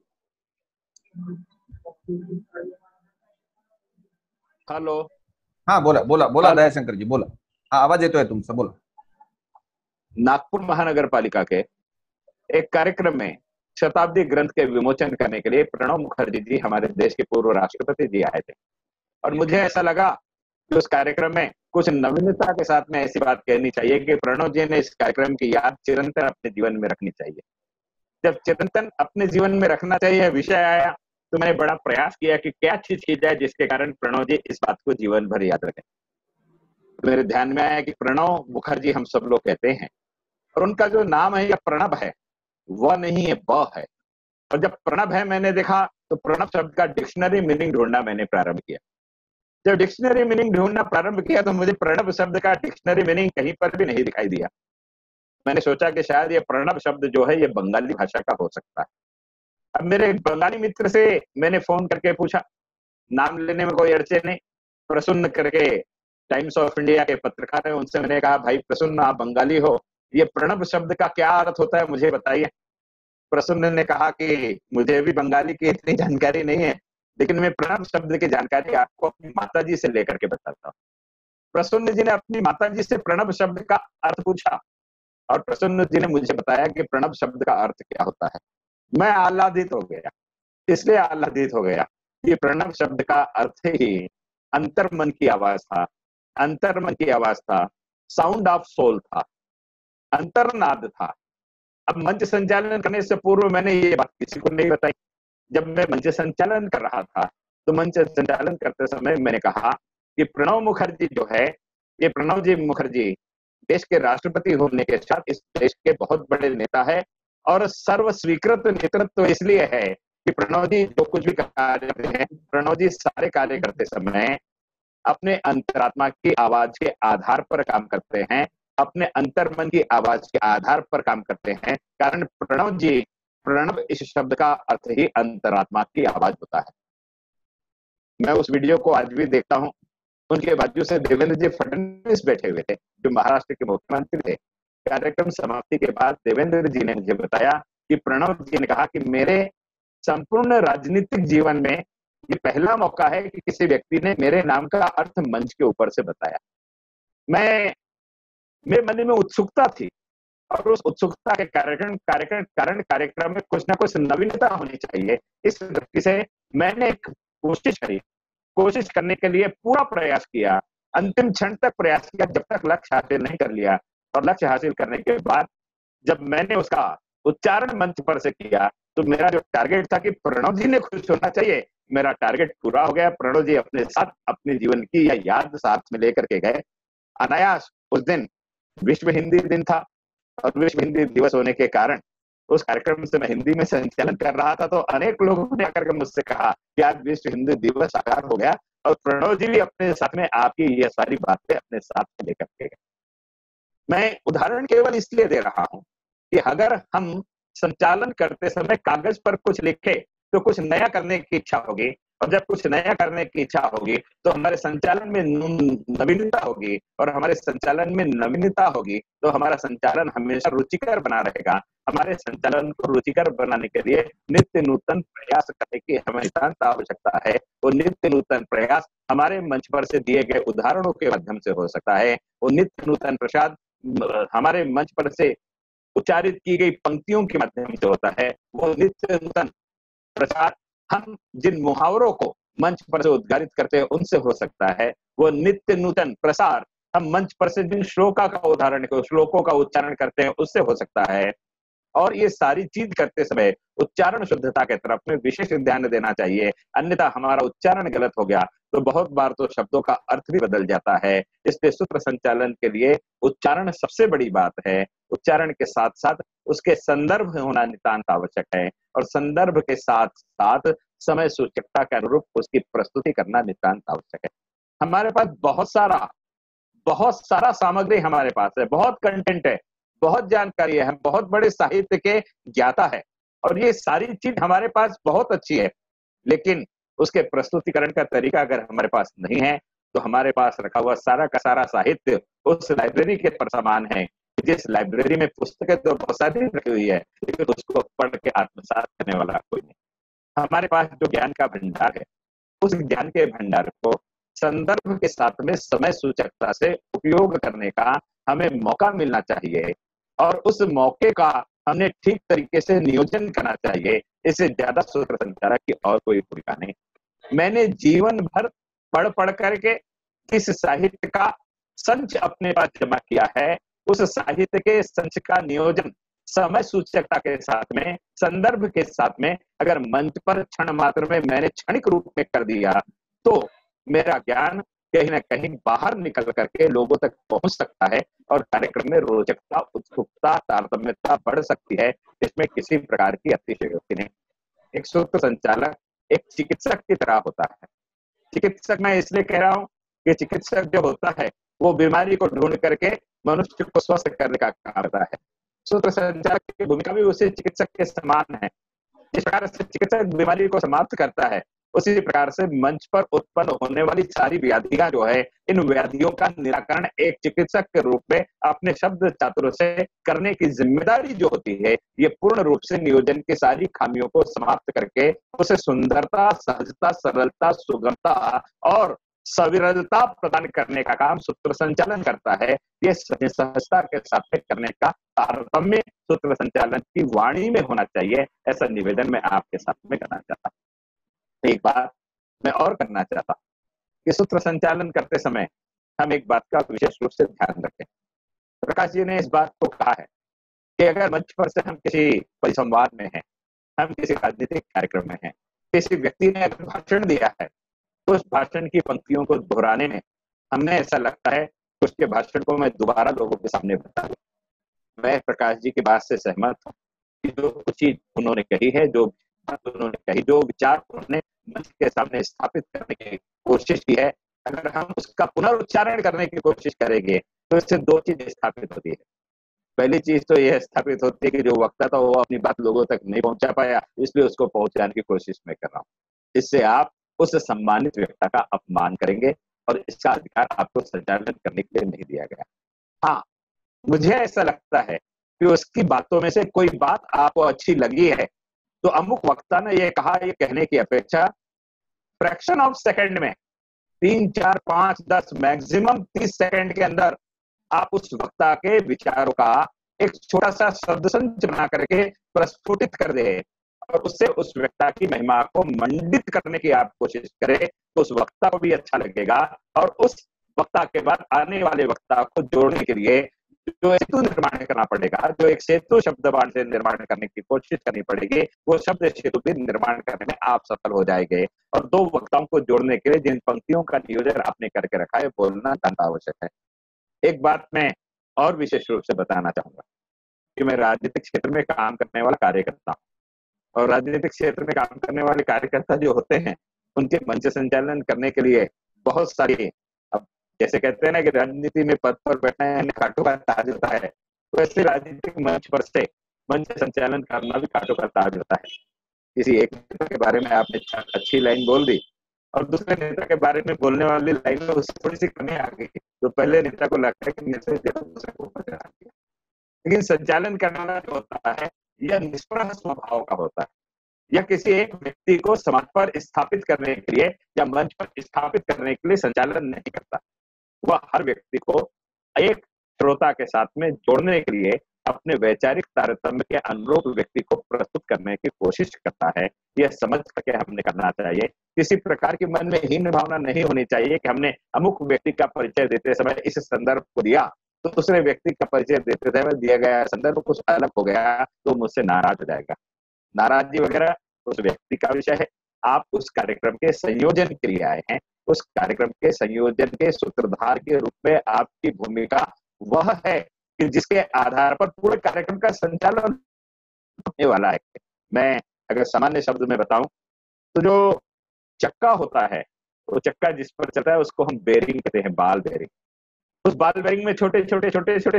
हेलो, हा बोला बोला बोला दयाशंकरजी बोला. हा आवाज येतोय तुमचा, बोला. नागपुर महानगर पालिका के एक कार्यक्रम में शताब्दी ग्रंथ के विमोचन करने के लिए प्रणब मुखर्जी जी, हमारे देश के पूर्व राष्ट्रपति जी, आए थे। और मुझे ऐसा लगा कि उस कार्यक्रम में कुछ नवीनता के साथ में ऐसी बात कहनी चाहिए कि प्रणब जी ने इस कार्यक्रम की याद चिरंतन अपने जीवन में रखनी चाहिए। जब चिरंतन अपने जीवन में रखना चाहिए विषय आया, तो मैंने बड़ा प्रयास किया कि क्या चीज की जाए जिसके कारण प्रणब जी इस बात को जीवन भर याद रखें। तो मेरे ध्यान में आया कि प्रणब मुखर्जी हम सब लोग कहते हैं, और उनका जो नाम है या प्रणब है, वह नहीं है, ब है। और जब प्रणब है मैंने देखा, तो प्रणब शब्द का डिक्शनरी मीनिंग ढूंढना मैंने प्रारंभ किया। जब डिक्शनरी मीनिंग ढूंढना प्रारंभ किया, तो मुझे प्रणब शब्द का डिक्शनरी मीनिंग कहीं पर भी नहीं दिखाई दिया। मैंने सोचा कि शायद ये प्रणब शब्द जो है ये बंगाली भाषा का हो सकता है। अब मेरे एक बंगाली मित्र से मैंने फोन करके पूछा, नाम लेने में कोई अड़चन नहीं, प्रसन्न करके टाइम्स ऑफ इंडिया के पत्रकार है, उनसे मैंने कहा, भाई प्रसन्न, आप बंगाली हो, ये प्रणब शब्द का क्या अर्थ होता है मुझे बताइए। प्रसन्न ने कहा कि मुझे भी बंगाली की इतनी जानकारी नहीं है, लेकिन मैं प्रणब शब्द की जानकारी आपको अपनी माताजी से लेकर के बताता हूँ। प्रसन्न जी ने अपनी माताजी से प्रणब शब्द का अर्थ पूछा और प्रसन्न जी ने मुझे बताया कि प्रणब शब्द का अर्थ क्या होता है। मैं आह्लादित हो गया, इसलिए आह्लादित हो गया कि प्रणब शब्द का अर्थ ही अंतर्मन की आवाज था, अंतर्मन की आवाज था, साउंड ऑफ सोल था, अंतर्नाद था। अब मंच संचालन करने से पूर्व मैंने ये बात किसी को नहीं बताई। जब मैं मंच संचालन कर रहा था, तो मंच संचालन करते समय मैंने कहा कि प्रणब मुखर्जी जो है, ये प्रणब जी मुखर्जी देश के राष्ट्रपति होने के साथ इस देश के बहुत बड़े नेता है और सर्व स्वीकृत नेतृत्व इसलिए है कि प्रणव जी जो कुछ भी कार्य करते हैं, प्रणव जी सारे कार्य करते समय अपने अंतरात्मा की आवाज के आधार पर काम करते हैं, अपने अंतर्मन की आवाज के आधार पर काम करते हैं। कारण प्रणव जी, प्रणव इस शब्द का अर्थ ही अंतरात्मा की आवाज होता है। मैं उस वीडियो को आज भी देखता हूं, उनके बाजू से देवेंद्र जी फडणवीस बैठे हुए थे, जो महाराष्ट्र के मुख्यमंत्री थे। कार्यक्रम समाप्ति के बाद देवेंद्र जी ने मुझे बताया कि प्रणव जी ने कहा कि मेरे संपूर्ण राजनीतिक जीवन में ये पहला मौका है कि किसी व्यक्ति ने मेरे नाम का अर्थ मंच के ऊपर से बताया। मेरे मन में उत्सुकता थी और उस उत्सुकता के कार्यक्रम में कुछ ना कुछ नवीनता होनी चाहिए। इस दृष्टि से मैंने एक कोशिश करने के लिए पूरा प्रयास किया, अंतिम क्षण तक प्रयास किया, जब तक लक्ष्य हासिल नहीं कर लिया। और लक्ष्य हासिल करने के बाद जब मैंने उसका उच्चारण मंच पर से किया तो मेरा जो टारगेट था कि प्रणव जी ने खुश होना चाहिए, मेरा टारगेट पूरा हो गया। प्रणव जी अपने साथ अपने जीवन की यह याद साथ में लेकर के गए। अनायास उस दिन विश्व हिंदी दिन था और विश्व हिंदी दिवस होने के कारण उस कार्यक्रम से मैं हिंदी में संचालन कर रहा था, तो अनेक लोगों ने आकर के मुझसे कहा कि आज विश्व हिंदी दिवस साकार हो गया और प्रणव जी भी अपने साथ में आपकी ये सारी बातें अपने साथ में लेकर के गए। मैं उदाहरण केवल इसलिए दे रहा हूं कि अगर हम संचालन करते समय कागज पर कुछ लिखे तो कुछ नया करने की इच्छा होगी, और जब कुछ नया करने की इच्छा होगी तो हमारे संचालन में नवीनता होगी, और हमारे संचालन में नवीनता होगी तो हमारा संचालन हमेशा रुचिकर बना रहेगा। हमारे संचालन को रुचिकर बनाने के लिए नित्य नूतन प्रयास करने की हमें नितांत आवश्यकता है। वो नित्य नूतन प्रयास हमारे मंच पर से दिए गए उदाहरणों के माध्यम से हो सकता है। वो नित्य नूतन प्रसाद हमारे मंच पर से उच्चारित की गई पंक्तियों के माध्यम से होता है। वो नित्य नूतन प्रसार हम जिन मुहावरों को मंच पर से उद्गारित करते हैं उनसे हो सकता है। वो नित्य नूतन प्रसार हम मंच पर से जिन श्लोकों का उच्चारण करते हैं उससे हो सकता है। और ये सारी चीज करते समय उच्चारण शुद्धता के तरफ में विशेष ध्यान देना चाहिए, अन्यथा हमारा उच्चारण गलत हो गया तो बहुत बार तो शब्दों का अर्थ भी बदल जाता है। इसलिए सूत्र संचालन के लिए उच्चारण सबसे बड़ी बात है। उच्चारण के साथ साथ उसके संदर्भ होना नितांत आवश्यक है, और संदर्भ के साथ साथ समय सूचकता के अनुरूप उसकी प्रस्तुति करना नितांत आवश्यक है। हमारे पास बहुत सारा सामग्री हमारे पास है, बहुत कंटेंट है, बहुत जानकारी है, हम बहुत बड़े साहित्य के ज्ञाता है, और ये सारी चीज हमारे पास बहुत अच्छी है, लेकिन उसके प्रस्तुतिकरण का तरीका अगर हमारे पास नहीं है तो हमारे पास रखा हुआ सारा का सारा साहित्य उस लाइब्रेरी के समान है, जिस लाइब्रेरी में पुस्तकें तो बहुत सारी रखी हुई है लेकिन उसको पढ़ के आत्मसात करने वाला कोई नहीं। हमारे पास जो ज्ञान का भंडार है उस ज्ञान के भंडार को संदर्भ के साथ में समय सूचकता से उपयोग करने का हमें मौका मिलना चाहिए, और उस मौके का हमने ठीक तरीके से नियोजन करना चाहिए। इससे ज्यादा सूत्र संचालक की और कोई भूमिका नहीं। मैंने जीवन भर पढ़ करके इस साहित्य का संच अपने पास जमा किया है, उस साहित्य के संच का नियोजन समय सूचकता के साथ में, संदर्भ के साथ में अगर मंच पर क्षण मात्र में मैंने क्षणिक रूप में कर दिया तो मेरा ज्ञान कहीं ना कहीं बाहर निकल करके लोगों तक पहुंच सकता है और कार्यक्रम में रोचकता, उत्सुकता, तारतम्यता बढ़ सकती है। इसमें किसी प्रकार की अतिशयोक्ति नहीं। एक सूत्र संचालक एक चिकित्सक की तरह होता है। चिकित्सक मैं इसलिए कह रहा हूँ कि चिकित्सक जो होता है वो बीमारी को ढूंढ करके मनुष्य को स्वस्थ करने का काम करता है। सूत्र संचालक की भूमिका भी उसी चिकित्सक के समान है। जिस प्रकार से चिकित्सक बीमारी को समाप्त करता है उसी प्रकार से मंच पर उत्पन्न होने वाली सारी व्याधियां जो है, इन व्याधियों का निराकरण एक चिकित्सक के रूप में अपने शब्द चातुर्य से करने की जिम्मेदारी जो होती है, ये पूर्ण रूप से नियोजन की सारी खामियों को समाप्त करके उसे सुंदरता, सहजता, सरलता, सुगमता और सविरलता प्रदान करने का काम सूत्र संचालन करता है। ये सहजता के साथ में करने का तारतम्य सूत्र संचालन की वाणी में होना चाहिए। ऐसा निवेदन मैं आपके साथ में करना चाहता हूँ। एक बात मैं और करना चाहता हूँ कि सूत्र संचालन करते समय हम एक बात का विशेष रूप से ध्यान रखें। प्रकाश जी ने इस बात को कहा है कि अगर मंच पर से हम किसी परिसंवाद में हैं, हम किसी राजनीतिक कार्यक्रम में हैं, किसी व्यक्ति ने अगर भाषण दिया है तो उस भाषण की पंक्तियों को दोहराने में हमें ऐसा लगता है कि उसके भाषण को मैं दोबारा लोगों के सामने बताऊं। मैं प्रकाश जी की बात से सहमत हूँ कि जो कुछ चीज उन्होंने कही है, जो बात उन्होंने कही, जो विचार उन्होंने मंच के सामने स्थापित करने की कोशिश की है, अगर हम उसका पुनरुच्चारण करने की कोशिश करेंगे तो इससे दो चीजें स्थापित होती है। पहली चीज तो यह स्थापित होती है कि जो वक्ता था वो अपनी बात लोगों तक नहीं पहुंचा पाया, इसलिए उसको पहुंचाने की कोशिश मैं कर रहा हूँ। इससे आप उस सम्मानित वक्ता का अपमान करेंगे और इसका अधिकार आपको संचालन करने के लिए नहीं दिया गया। हाँ, मुझे ऐसा लगता है कि उसकी बातों में से कोई बात आपको अच्छी लगी है तो अमुक वक्ता ने ये कहा, ये कहने की अपेक्षा फ्रैक्शन ऑफ सेकंड में 3, 4, 5, 10 मैक्सिमम 30 सेकंड के अंदर आप उस वक्ता के विचारों का एक छोटा सा शब्द संच बना करके प्रस्फुटित कर दे और उससे उस वक्ता की महिमा को मंडित करने की आप कोशिश करें तो उस वक्ता को भी अच्छा लगेगा और उस वक्ता के बाद आने वाले वक्ता को जोड़ने के लिए जो सेतु निर्माण करना पड़ेगा, जो एक सेतु शब्द बाण से निर्माण करने की कोशिश करनी पड़ेगी, वो शब्द सेतु भी निर्माण करने में आप सफल हो जाएंगे। और दो वक्ताओं को जोड़ने के लिए जिन पंक्तियों का नियोजन आपने करके रखा है, बोलना जानना आवश्यक है। एक बात मैं और विशेष रूप से बताना चाहूंगा कि मैं राजनीतिक क्षेत्र में काम करने वाला कार्यकर्ता हूं और राजनीतिक क्षेत्र में काम करने वाले कार्यकर्ता जो होते हैं उनके मंच संचालन करने के लिए बहुत सारी, अब जैसे कहते हैं ना कि राजनीति में पद पर बैठना कांटों का ताज होता है, तो ऐसे राजनीतिक मंच पर से मंच संचालन करना भी कांटों का ताज होता है। किसी एक नेता के बारे में आपने अच्छी लाइन बोल दी और दूसरे नेता के बारे में बोलने वाली लाइन में उससे थोड़ी सी कमी आ गई तो पहले नेता को लगता है कि मैसेज दिया दूसरे को ऊपर चढ़ा दिया। लेकिन संचालन करने वाला जो होता है यह निष्पक्ष स्वभाव का होता है। यह किसी एक व्यक्ति को समाज पर स्थापित करने के लिए या मंच पर स्थापित करने के लिए संचालन नहीं करता। वह हर व्यक्ति को एक श्रोता के साथ में जोड़ने के लिए अपने वैचारिक तारतम्य के अनुरूप व्यक्ति को प्रस्तुत करने की कोशिश करता है। यह समझ करके हमने करना चाहिए। किसी प्रकार की मन में हीन भावना नहीं होनी चाहिए कि हमने अमुक व्यक्ति का परिचय देते समय इस संदर्भ को दिया तो दूसरे व्यक्ति का परिचय देते समय दिया गया संदर्भ कुछ अलग हो गया तो मुझसे नाराज हो जाएगा। नाराजगी वगैरह उस व्यक्ति का विषय है। आप उस कार्यक्रम के संयोजन के लिए आए हैं, उस कार्यक्रम के संयोजन के सूत्रधार के रूप में आपकी भूमिका वह है कि जिसके आधार पर पूरे कार्यक्रम का संचालन होने वाला है। मैं अगर सामान्य शब्द में बताऊं तो जो चक्का होता है, वो चक्का जिस पर चलता है उसको हम बेरिंग कहते हैं, बाल बेरिंग। उस बाल बेरिंग में छोटे छोटे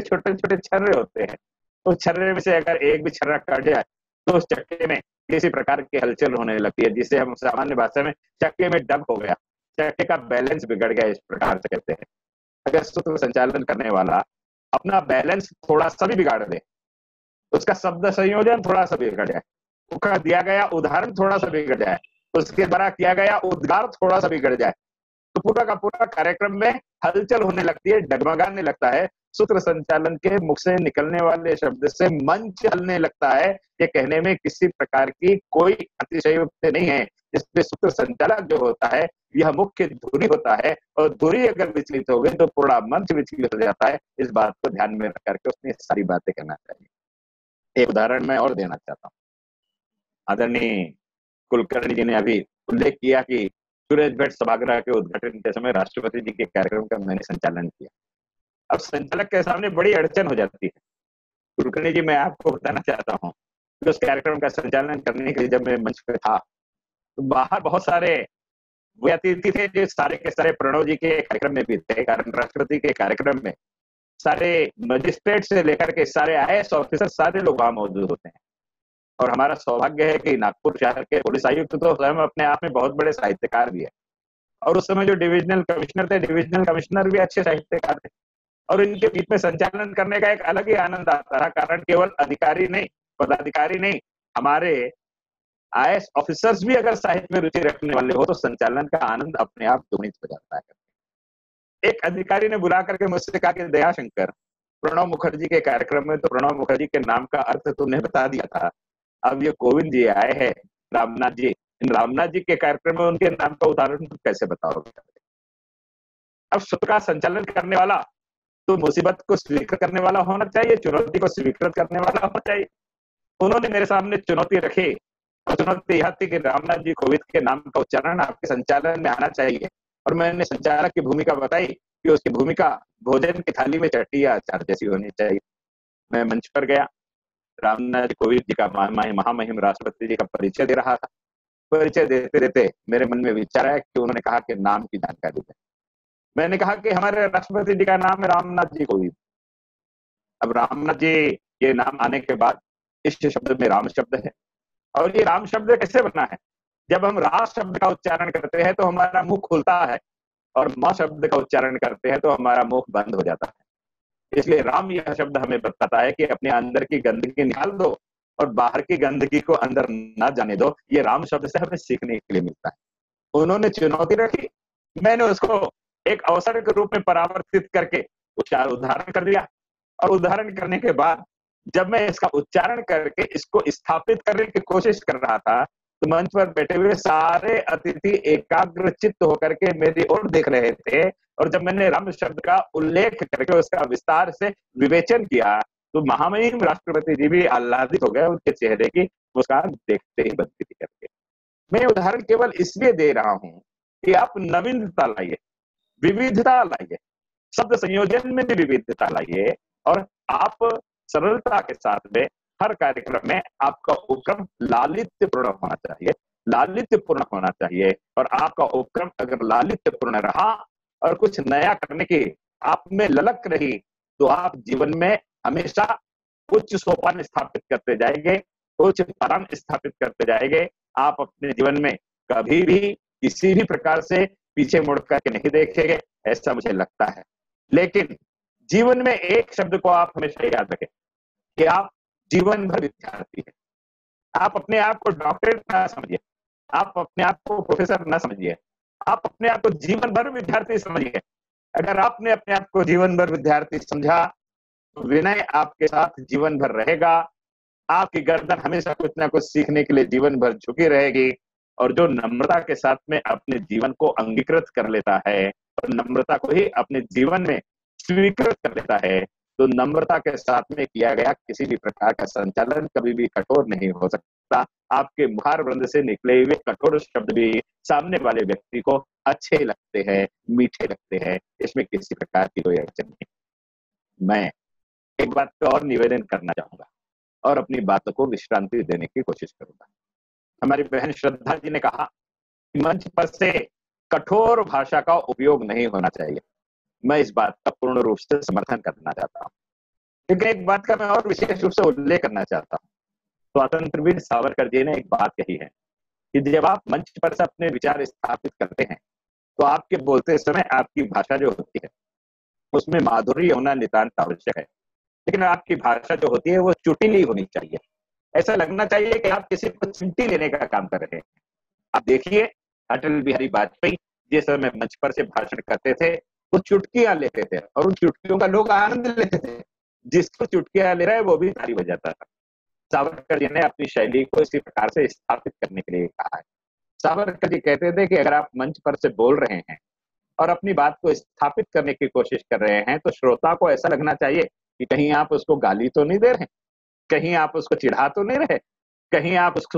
छर्रे होते हैं। उस छर्रे में से अगर एक भी छर्रा कट जाए तो उस चक्के में किसी प्रकार की हलचल होने लगती है, जिसे हम सामान्य भाषा में चक्के में डब हो गया, चक्के का बैलेंस बिगड़ गया, इस प्रकार से कहते हैं। अगर सूत्र संचालन करने वाला अपना बैलेंस थोड़ा सा भी बिगाड़ दे, उसका शब्द संयोजन थोड़ा सा बिगड़ जाए, उसका दिया गया उदाहरण थोड़ा सा बिगड़ जाए, उसके द्वारा किया गया उद्गार थोड़ा सा बिगड़ जाए, तो पूरा का पूरा कार्यक्रम में हलचल होने लगती है, डगमगाने लगता है। सूत्र संचालन के मुख से निकलने वाले शब्द से मंच चलने लगता है। ये कहने में किसी प्रकार की कोई अतिशयोक्ति नहीं है। इसमें सूत्र संचालक जो होता है यह मुख्य धुरी होता है और धुरी अगर विचलित हो गई तो पूरा मंच विचलित हो जाता है। इस बात को ध्यान में रख करके उसने सारी बातें करना चाहिए। एक उदाहरण मैं और देना चाहता हूँ। आदरणीय कुलकर्णी जी ने अभी उल्लेख किया कि सूरज भट्ट सभागृह के उद्घाटन के समय राष्ट्रपति जी के कार्यक्रम का मैंने संचालन किया। अब संचालक के सामने बड़ी अड़चन हो जाती है। कुलकर्णी जी, मैं आपको बताना चाहता हूँ कि उस कार्यक्रम का संचालन करने के लिए जब मैं मंच पे था तो बाहर बहुत सारे वो अतिथि थे जो सारे के सारे प्रणव जी के कार्यक्रम में भी थे। कारण राष्ट्रपति के कार्यक्रम में सारे मजिस्ट्रेट से लेकर के सारे IAS ऑफिसर सारे लोग वहां मौजूद होते हैं। और हमारा सौभाग्य है कि नागपुर शहर के पुलिस आयुक्त तो स्वयं अपने आप में बहुत बड़े साहित्यकार भी है और उस समय जो डिविजनल कमिश्नर थे, डिविजनल कमिश्नर भी अच्छे साहित्यकार थे और इनके बीच में संचालन करने का एक अलग ही आनंद आता था। कारण केवल अधिकारी नहीं, पदाधिकारी नहीं, हमारे IAS ऑफिसर्स भी अगर साहित्य में रुचि रखने वाले हो तो संचालन का आनंद अपने आप दुगुणित हो जाता है। एक अधिकारी ने बुला करके मुझसे कहा कि दयाशंकर, प्रणब मुखर्जी के कार्यक्रम में तो प्रणब मुखर्जी के नाम का अर्थ तुमने बता दिया था, अब ये कोविंद जी आए हैं, रामनाथ जी, इन रामनाथ जी के कार्यक्रम में उनके नाम का उदाहरण तुम कैसे बताओगे? अब सूत्र का संचालन करने वाला तो मुसीबत को स्वीकृत करने वाला होना चाहिए, चुनौती को स्वीकृत करने वाला होना चाहिए। उन्होंने मेरे सामने चुनौती रखी और चुनौती यह थी कि रामनाथ जी कोविंद के नाम का उच्चारण आपके संचालन में आना चाहिए। और मैंने संचालक की भूमिका बताई कि उसकी भूमिका भोजन की थाली में चटनी या अचार जैसी होनी चाहिए। मैं मंच पर गया, रामनाथ कोविंद जी का महामहिम राष्ट्रपति जी का परिचय दे रहा था। परिचय देते देते मेरे मन में विचार आया कि उन्होंने कहा कि नाम की जानकारी दें। मैंने कहा कि हमारे राष्ट्रपति जी का नाम है रामनाथ जी कोविंद। अब रामनाथ जी ये नाम आने के बाद इस शब्द में राम शब्द है, और ये राम शब्द कैसे बना है? जब हम रा शब्द का उच्चारण करते हैं तो हमारा मुख खुलता है, और म शब्द का उच्चारण करते हैं तो हमारा मुख बंद हो जाता है। इसलिए राम यह शब्द हमें बताता है कि अपने अंदर की गंदगी निकाल दो और बाहर की गंदगी को अंदर ना जाने दो। ये राम शब्द से हमें सीखने के लिए मिलता है। उन्होंने चुनौती रखी, मैंने उसको एक अवसर के रूप में परावर्तित करके उदाहरण कर दिया, और उदाहरण करने के बाद जब मैं इसका उच्चारण करके इसको स्थापित करने की कोशिश कर रहा था, तो मंच पर बैठे हुए सारे अतिथि एकाग्रचित्त होकर के मेरी ओर देख रहे थे। और जब मैंने राम शब्द का उल्लेख करके उसका विस्तार से विवेचन किया, तो महामहिम राष्ट्रपति जी भी आह्लादित हो गए, उनके चेहरे की मुस्कान देखते ही बनती थी करके। मैं उदाहरण केवल इसलिए दे रहा हूं कि आप नवीनता लाइए, विविधता लाइए, शब्द संयोजन में भी विविधता लाइए, और आप सरलता के साथ में हर कार्यक्रम में आपका उपक्रम लालित्यपूर्ण होना चाहिए, लालित्यपूर्ण होना चाहिए। और आपका उपक्रम अगर लालित्यपूर्ण रहा और कुछ नया करने की आप में ललक रही, तो आप जीवन में हमेशा उच्च सोपान स्थापित करते जाएंगे, उच्च पाराम स्थापित करते जाएंगे। आप अपने जीवन में कभी भी किसी भी प्रकार से पीछे मुड़ करके नहीं देखेंगे, ऐसा मुझे लगता है। लेकिन जीवन में एक शब्द को आप हमेशा याद रखें कि आप जीवन भर विद्यार्थी हैं। आप अपने आप को डॉक्टरेट ना समझिए, आप अपने आप को प्रोफेसर ना समझिए, आप अपने आप को जीवन भर विद्यार्थी समझिए। अगर आपने अपने आप को जीवन भर विद्यार्थी समझा, तो विनय आपके साथ जीवन भर रहेगा। आपकी गर्दन हमेशा कुछ ना कुछ सीखने के लिए जीवन भर झुकी रहेगी। और जो नम्रता के साथ में अपने जीवन को अंगीकृत कर लेता है और नम्रता को ही अपने जीवन में स्वीकृत कर लेता है, तो नम्रता के साथ में किया गया किसी भी प्रकार का संचालन कभी भी कठोर नहीं हो सकता। आपके मुखार वृंद से निकले हुए कठोर शब्द भी सामने वाले व्यक्ति को अच्छे लगते हैं, मीठे लगते हैं। इसमें किसी प्रकार की कोई अड़चन नहीं। मैं एक बात का और निवेदन करना चाहूंगा और अपनी बातों को विश्रांति देने की कोशिश करूंगा। हमारी बहन श्रद्धा जी ने कहा कि मंच पर से कठोर भाषा का उपयोग नहीं होना चाहिए। मैं इस बात का पूर्ण रूप से समर्थन करना चाहता हूँ, लेकिन एक बात का मैं और विशेष रूप से उल्लेख करना चाहता हूँ। स्वतंत्र वीर सावरकर जी ने एक बात कही है कि जब आप मंच पर से अपने विचार स्थापित करते हैं, तो आपके बोलते समय आपकी भाषा जो होती है उसमें माधुर्य होना नितांत आवश्यक है, लेकिन आपकी भाषा जो होती है वो चुटीली होनी चाहिए। ऐसा लगना चाहिए कि आप किसी को चिमटी लेने का काम कर रहे हैं। आप देखिए, अटल बिहारी वाजपेयी जिस समय मंच पर से भाषण करते थे, वो चुटकियां लेते थे और उन चुटकियों का लोग आनंद लेते थे। जिसको चुटकियां ले रहा है वो भी ताली बजाता था। सावरकर जी ने अपनी शैली को इसी प्रकार से स्थापित करने के लिए कहा है। सावरकर जी कहते थे कि अगर आप मंच पर से बोल रहे हैं और अपनी बात को स्थापित करने की कोशिश कर रहे हैं, तो श्रोता को ऐसा लगना चाहिए कि कहीं आप उसको गाली तो नहीं दे रहे, कहीं आप उसको चिढ़ा तो नहीं रहे, कहीं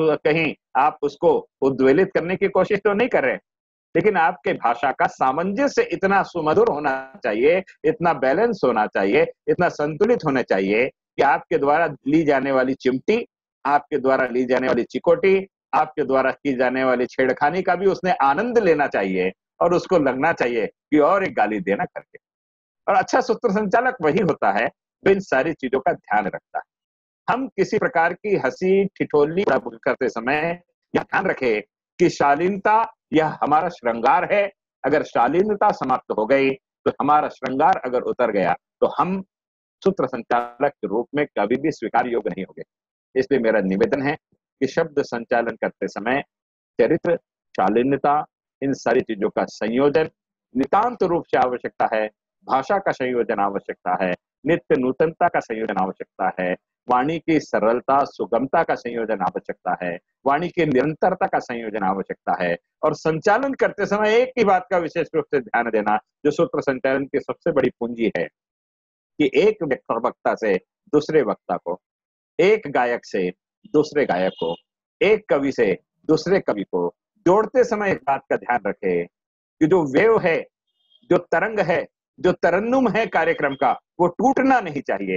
आप उसको उद्वेलित करने की कोशिश तो नहीं कर रहे। लेकिन आपके भाषा का सामंजस्य इतना सुमधुर होना चाहिए, इतना बैलेंस होना चाहिए, इतना संतुलित होना चाहिए कि आपके द्वारा ली जाने वाली चिमटी, आपके द्वारा ली जाने वाली चिकोटी, आपके द्वारा की जाने वाली छेड़खानी का भी उसने आनंद लेना चाहिए और उसको लगना चाहिए कि और एक गाली देना करके। और अच्छा सूत्र संचालक वही होता है जो इन सारी चीजों का ध्यान रखता है। हम किसी प्रकार की हंसी ठिठोली करते समय यह ध्यान रखें कि शालीनता यह हमारा श्रृंगार है। अगर शालीनता समाप्त हो गई, तो हमारा श्रृंगार अगर उतर गया, तो हम सूत्र संचालक के रूप में कभी भी स्वीकार योग्य नहीं होंगे। इसलिए मेरा निवेदन है कि शब्द संचालन करते समय चरित्र, शालीनता, इन सारी चीजों का संयोजन नितांत रूप से आवश्यकता है। भाषा का संयोजन आवश्यकता है, नित्य नूतनता का संयोजन आवश्यकता है, वाणी की सरलता, सुगमता का संयोजन आवश्यकता है, वाणी की निरंतरता का संयोजन आवश्यकता है। और संचालन करते समय एक ही बात का विशेष रूप से ध्यान देना, जो सूत्र संचालन की सबसे बड़ी पूंजी है, कि एक वक्ता से दूसरे वक्ता को, एक गायक से दूसरे गायक को, एक कवि से दूसरे कवि को जोड़ते समय एक बात का ध्यान रखे कि जो वेव है, जो तरंग है, जो तरन्नुम है कार्यक्रम का, वो टूटना नहीं चाहिए।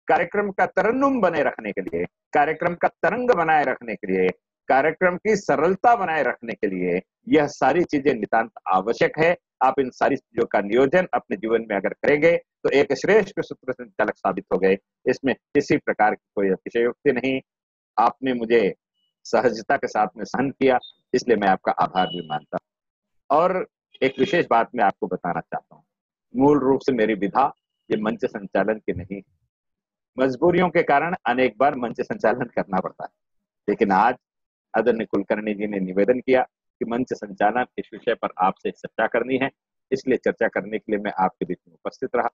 कार्यक्रम का तरन्नुम बने रखने के लिए, कार्यक्रम का तरंग बनाए रखने के लिए, कार्यक्रम की सरलता बनाए रखने के लिए यह सारी चीजें नितांत आवश्यक है। आप इन सारी चीजों का नियोजन अपने जीवन में अगर करेंगे तो एक श्रेष्ठ सूत्र संचालक साबित हो गए। इसमें किसी प्रकार की कोई अतिशयोक्ति नहीं। आपने मुझे सहजता के साथ में सहन किया, इसलिए मैं आपका आभार भी मानता हूँ। और एक विशेष बात मैं आपको बताना चाहता हूँ, मूल रूप से मेरी विधा ये मंच संचालन की नहीं, मजबूरियों के कारण अनेक बार मंच संचालन करना पड़ता है। लेकिन आज आदरणीय कुलकर्णी जी ने निवेदन किया कि मंच संचालन इस विषय पर आपसे चर्चा करनी है, इसलिए चर्चा करने के लिए मैं आपके बीच में उपस्थित रहा।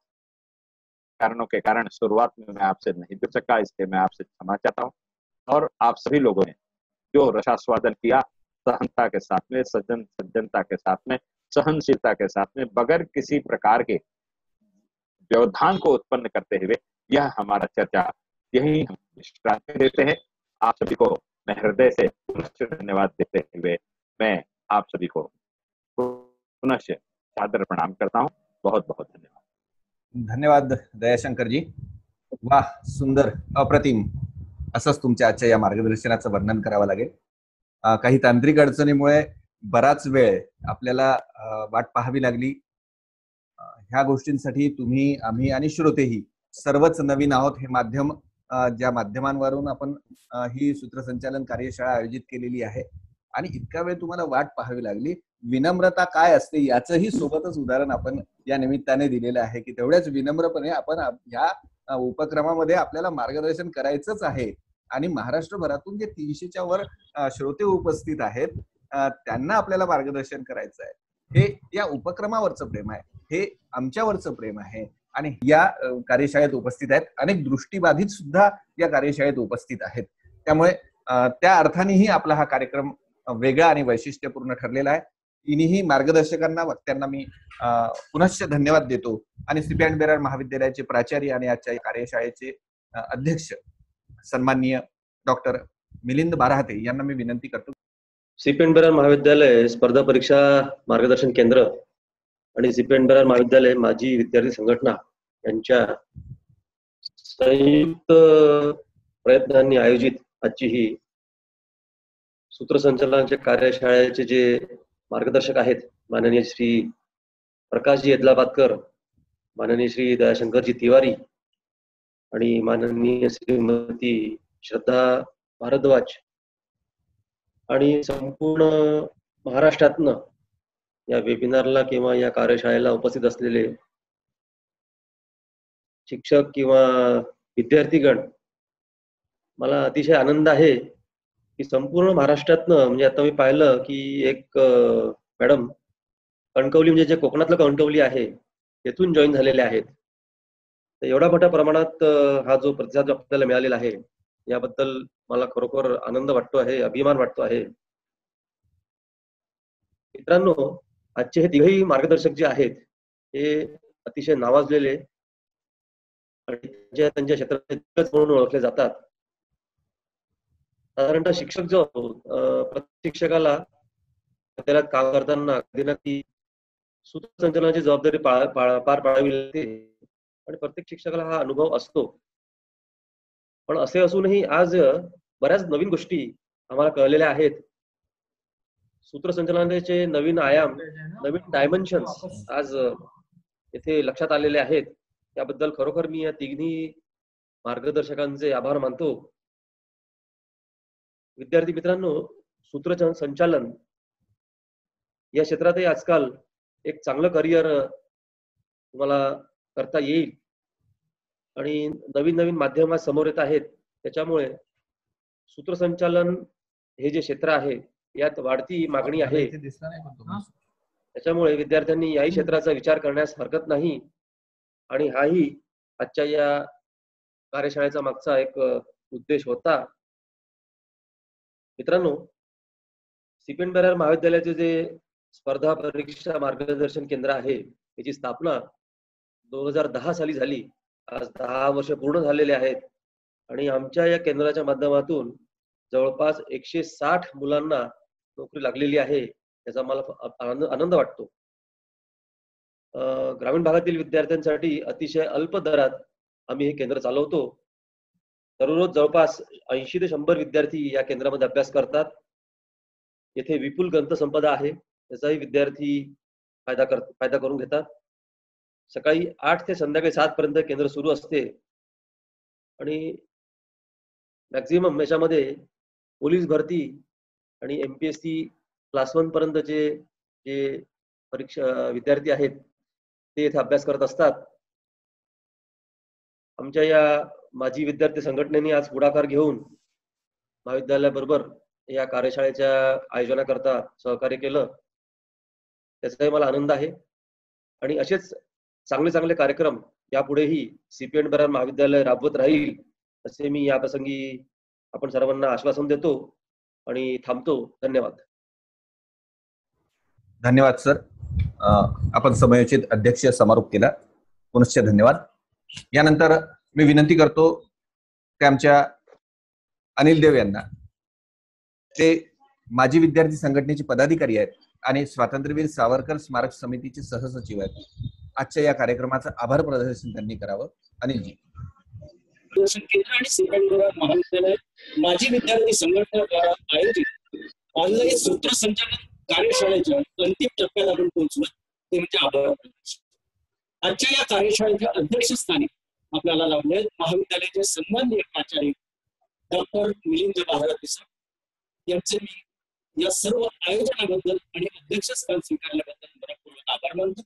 कारणों के कारण शुरुआत में मैं आपसे नहीं जुड़ सका, इसलिए मैं आपसे क्षमा चाहता हूँ। और आप सभी लोगों ने जो रसास्वादन किया, सहनता के साथ में, सज्जनता के साथ में, सहनशीलता के साथ में, बगैर किसी प्रकार के व्यवधान को उत्पन्न करते हुए यह हमारा चर्चा यही हम विश्रांति देते हैं। आप सभी को मैं हृदय से पुनः धन्यवाद देते हुए मैं आप सभी को पुनः सादर प्रणाम करता हूँ। बहुत बहुत धन्यवाद। धन्यवाद दयाशंकर जी. वाह, सुंदर, अप्रतिम. असंच तुमच्या आजच्या या मार्गदर्शनाचं वर्णन करावं लागेल. काही तांत्रिक अडचणीमुळे बराच वेळ आपल्याला वाट पाहावी लागली. ह्या गोष्टींसाठी तुम्ही, आम्ही आणि श्रोतेही सर्वच नवीन आहोत. हे माध्यम, ज्या माध्यमांवरून आपण ही सूत्रसंचालन कार्यशाळा आयोजित केलेली आहे आणि इतका वेळ तुम्हाला वाट पाहावी लागली. विनम्रता काय असते याचंही सोबतच उदाहरण आपण या निमित्ताने दिलेलं आहे की तेवढ्याच विनम्रपणे आपण ह्या उपक्रमामध्ये आपल्याला मार्गदर्शन करायचंच आहे. आणि महाराष्ट्रभरातून जे 300च्या वर श्रोते उपस्थित आहेत त्यांना आपल्याला मार्गदर्शन करायचं आहे. हे या उपक्रमावरचं प्रेम आहे, हे आमच्यावरचं प्रेम आहे. आणि या कार्यशाळेत उपस्थित आहेत अनेक दृष्टीबाधित सुद्धा या कार्यशाळेत उपस्थित आहेत. त्यामुळे त्या अर्थानेही आपला हा कार्यक्रम वेगळा आणि वैशिष्ट्यपूर्ण ठरलेला आहे. इन्ही मार्गदर्शकांना, वक्त्यांना मी पुनश्च धन्यवाद देतो. आणि सीपी अँड बेरार महाविद्यालयाचे प्राचार्य आणि आजच्या कार्यशाळेचे अध्यक्ष सन्माननीय डॉक्टर मिलिंद बाराहते यांना मी विनंती करतो. सीपी अँड बेरार महाविद्यालय स्पर्धा परीक्षा मार्गदर्शन केंद्र आणि सीपी अँड बेरार महाविद्यालय माजी विद्यार्थी संघटना यांच्या संयुक्त प्रयत्नांनी आयोजित आजची ही सूत्रसंचालनाच्या कार्यशाळेचे जे मार्गदर्शक आहेत माननीय श्री प्रकाशजी येदलाबादकर, माननीय श्री दयाशंकरजी तिवारी आणि माननीय श्रीमती श्रद्धा भारद्वाज आणि संपूर्ण महाराष्ट्रातनं या वेबिनारला किंवा या कार्यशाळेला उपस्थित असलेले शिक्षक किंवा विद्यार्थीगण, मला अतिशय आनंद आहे की संपूर्ण महाराष्ट्रातनं, म्हणजे आता मी पाहिलं की एक मॅडम कणकवली, म्हणजे जे कोकणातलं कणकवली आहे तेथून जॉईन झालेले आहेत. तर एवढ्या मोठ्या प्रमाणात हा जो प्रतिसाद आपल्याला मिळालेला आहे याबद्दल मला खरोखर आनंद वाटतो आहे, अभिमान वाटतो आहे. मित्रांनो, आजचे हे तिघही मार्गदर्शक जे आहेत हे अतिशय नावाजलेले आणि त्यांच्या क्षेत्रात म्हणून ओळखले जातात. साधारणतः शिक्षक जो प्रत्येक शिक्षकाला त्याला काम करताना कधी ना कधी सूत्रसंचालनाची जबाबदारी पार पाडावी लागते आणि प्रत्येक शिक्षकाला हा अनुभव असतो. पण असे असूनही आज बऱ्याच नवीन गोष्टी आम्हाला कळलेल्या आहेत. सूत्रसंचालनाचे नवीन आयाम, नवीन डायमेन्शन्स आज येथे लक्षात आलेले आहेत. त्याबद्दल खरोखर मी या तिन्ही मार्गदर्शकांचे आभार मानतो. विद्यार्थी मित्रांनो, सूत्रसंचालन या क्षेत्रातही आजकाल एक चांगलं करिअर तुम्हाला करता येईल आणि नवीन नवीन माध्यम समोर येत आहेत. त्याच्यामुळे सूत्रसंचालन हे जे क्षेत्र आहे यात वाढती मागणी आहे. त्याच्यामुळे विद्यार्थ्यांनी याही क्षेत्राचा विचार करण्यास हरकत नाही. आणि हाही आजच्या या कार्यशाळेचा मागचा एक उद्देश होता. मित्रांनो, सीपी अँड बेरार महाविद्यालयाचे जे स्पर्धा परीक्षा मार्गदर्शन केंद्र आहे याची स्थापना 2010 साली झाली. आज 10 वर्ष पूर्ण झालेले आहेत आणि आमच्या या केंद्राच्या माध्यमातून जवळपास 160 मुलांना नोकरी लागलेली आहे. याचा मला आनंद वाटतो. ग्रामीण भागातील विद्यार्थ्यांसाठी अतिशय अल्प दरात आम्ही हे केंद्र चालवतो दररोज जवळपास 80 ते 100 विद्यार्थी या केंद्रामध्ये अभ्यास करतात. येथे विपुल ग्रंथसंपदा आहे, त्याचाही विद्यार्थी फायदा करून घेतात. सकाळी 8 ते संध्याकाळी 7 पर्यंत केंद्र सुरू असते आणि मॅक्झिमम याच्यामध्ये पोलीस भरती आणि MPSC क्लास 1 पर्यंतचे जे परीक्षा विद्यार्थी आहेत ते इथे अभ्यास करत असतात. आमच्या या माजी विद्यार्थी संघटनेने आज पुढाकार घेऊन महाविद्यालयाबरोबर या कार्यशाळेच्या आयोजनाकरता सहकार्य केलं, त्याचाही मला आनंद आहे. आणि असेच चांगले चांगले कार्यक्रम यापुढेही CPN बरार महाविद्यालय राबवत राहील असे मी या प्रसंगी आपण सर्वांना आश्वासन देतो आणि थांबतो. धन्यवाद. धन्यवाद सर. आपण समयोचित अध्यक्षीय समारोप केला. पुनश्च धन्यवाद. यानंतर मी विनंती करतो की आमच्या अनिल देव यांना, ते माजी विद्यार्थी संघटनेचे पदाधिकारी आहेत आणि स्वातंत्र्यवीर सावरकर स्मारक समितीचे सहसचिव आहेत. आजच्या या कार्यक्रमाचं आभार प्रदर्शन त्यांनी करावं. अनिलजी. केंद्र आणि CPN बरार महाविद्यालय माजी विद्यार्थी संघटना द्वारा आयोजित ऑनलाईन सूत्रसंचालन कार्यशाळेच्या अंतिम टप्प्यात आपण पोहोचलो, ते म्हणजे आभार प्रदर्शन. आजच्या या कार्यशाळेच्या अध्यक्षस्थानी आपल्याला लावले महाविद्यालयाचे सन्माननीय प्राचार्य डॉक्टर मिलिंद बाराते सर यांचे मी या सर्व आयोजनाबद्दल आणि अध्यक्षस्थान स्वीकारल्याबद्दल मनपूर्वक आभार मानतो.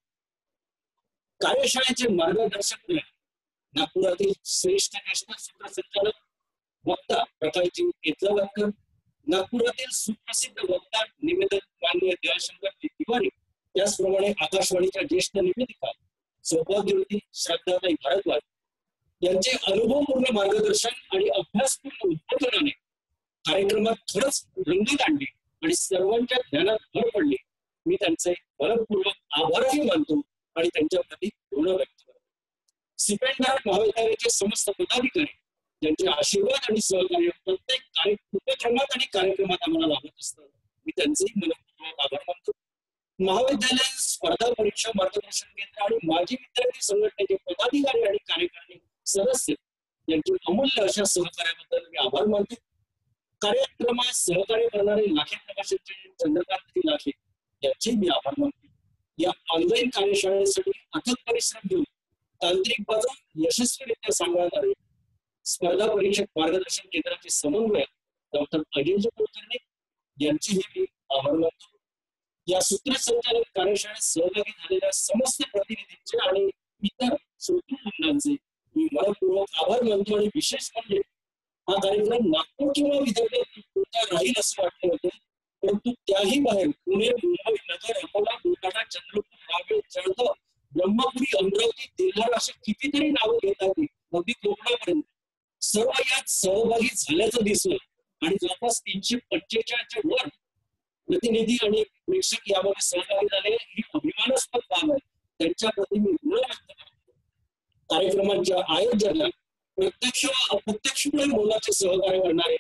कार्यशाळेचे मार्गदर्शक नागपुरातील श्रेष्ठ ज्येष्ठ सूत्रसंचालक वक्ता प्रकाशजी केतलावकर, नागपुरातील सुप्रसिद्ध वक्ता निवेदक माननीय दयाशंकर तिवारी, त्याचप्रमाणे आकाशवाणीच्या ज्येष्ठ निवेदिका सौभाग्यवती श्रद्धाताई भारद्वाज यांचे अनुभवपूर्ण मार्गदर्शन आणि अभ्यासपूर्ण उद्बोधनाने कार्यक्रमात खरंच रंगत आणली आणि सर्वांच्या ध्यानात भर पडली. मी त्यांचे मनपूर्वक आभारही मानतो आणि त्यांच्याप्रती ऋण व्यक्त करतो. CPN बरार महाविद्यालयाचे समस्त पदाधिकारी ज्यांचे आशीर्वाद आणि सहकार्य प्रत्येक उपक्रमात आणि कार्यक्रमात आम्हाला लाभत असतात, मी त्यांचेही मनपूर्वक आभार मानतो. महाविद्यालय स्पर्धा परीक्षा मार्गदर्शन केंद्र आणि माजी विद्यार्थी संघटनेचे पदाधिकारी आणि कार्यकारिणी सदस्य यांची अमूल्य अशा सहकार्याबद्दल मी आभार मानतो. कार्यक्रमात सहकार्य करणारे लाखे प्रकाशनचे चंद्रकांत लाखे यांचे मी आभार मानतो. या ऑनलाईन कार्यशाळेसाठी अथक परिश्रम घेऊन तांत्रिक बाजू यशस्वीरित्या सांभाळणारे स्पर्धा परीक्षा मार्गदर्शन केंद्राचे समन्वयक डॉक्टर अजय कुलकर्णी यांचेही मी आभार मानतो. या सूत्रसंचालन कार्यशाळेत सहभागी झालेल्या समस्त प्रतिनिधींचे आणि इतर श्रोतृवृंदांचे मी मनपूर्वक आभार मानतो. आणि विशेष म्हणजे हा कार्यक्रम नागपूर किंवा विदर्भात राहील असं वाटले होते, परंतु त्याही बाहेर पुणे, मुंबई, नगर, अकोला, कोलकाता, चंद्रपूर, रावेर, जळगाव, ब्रह्मपुरी, अमरावती, तेल्हार असे कितीतरी नावं घेतात, अगदी कोकणापर्यंत सर्व यात सहभागी झाल्याचं दिसलं. आणि जवळपास 345च्या वर प्रतिनिधी आणि प्रेक्षक यामध्ये सहभागी झाले, ही अभिमानास्पद बाब आहे. त्यांच्याप्रती मी ऋण व्यक्त करतो. कार्यक्रमांच्या आयोजनात प्रत्यक्ष व अप्रत्यक्षपणे मोलाचे सहकार्य करणारे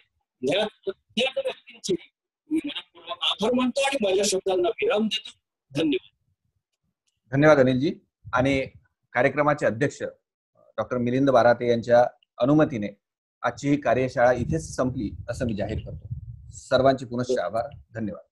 ज्ञात व्यक्तींचे मी मनपूर्वक आभार मानतो आणि माझ्या शब्दांना विराम देतो. धन्यवाद. धन्यवाद अनिलजी. आणि कार्यक्रमाचे अध्यक्ष डॉक्टर मिलिंद बाराते यांच्या अनुमतीने आजची ही कार्यशाळा इथेच संपली असं मी जाहीर करतो. सर्वांचे पुनश्च आभार. धन्यवाद.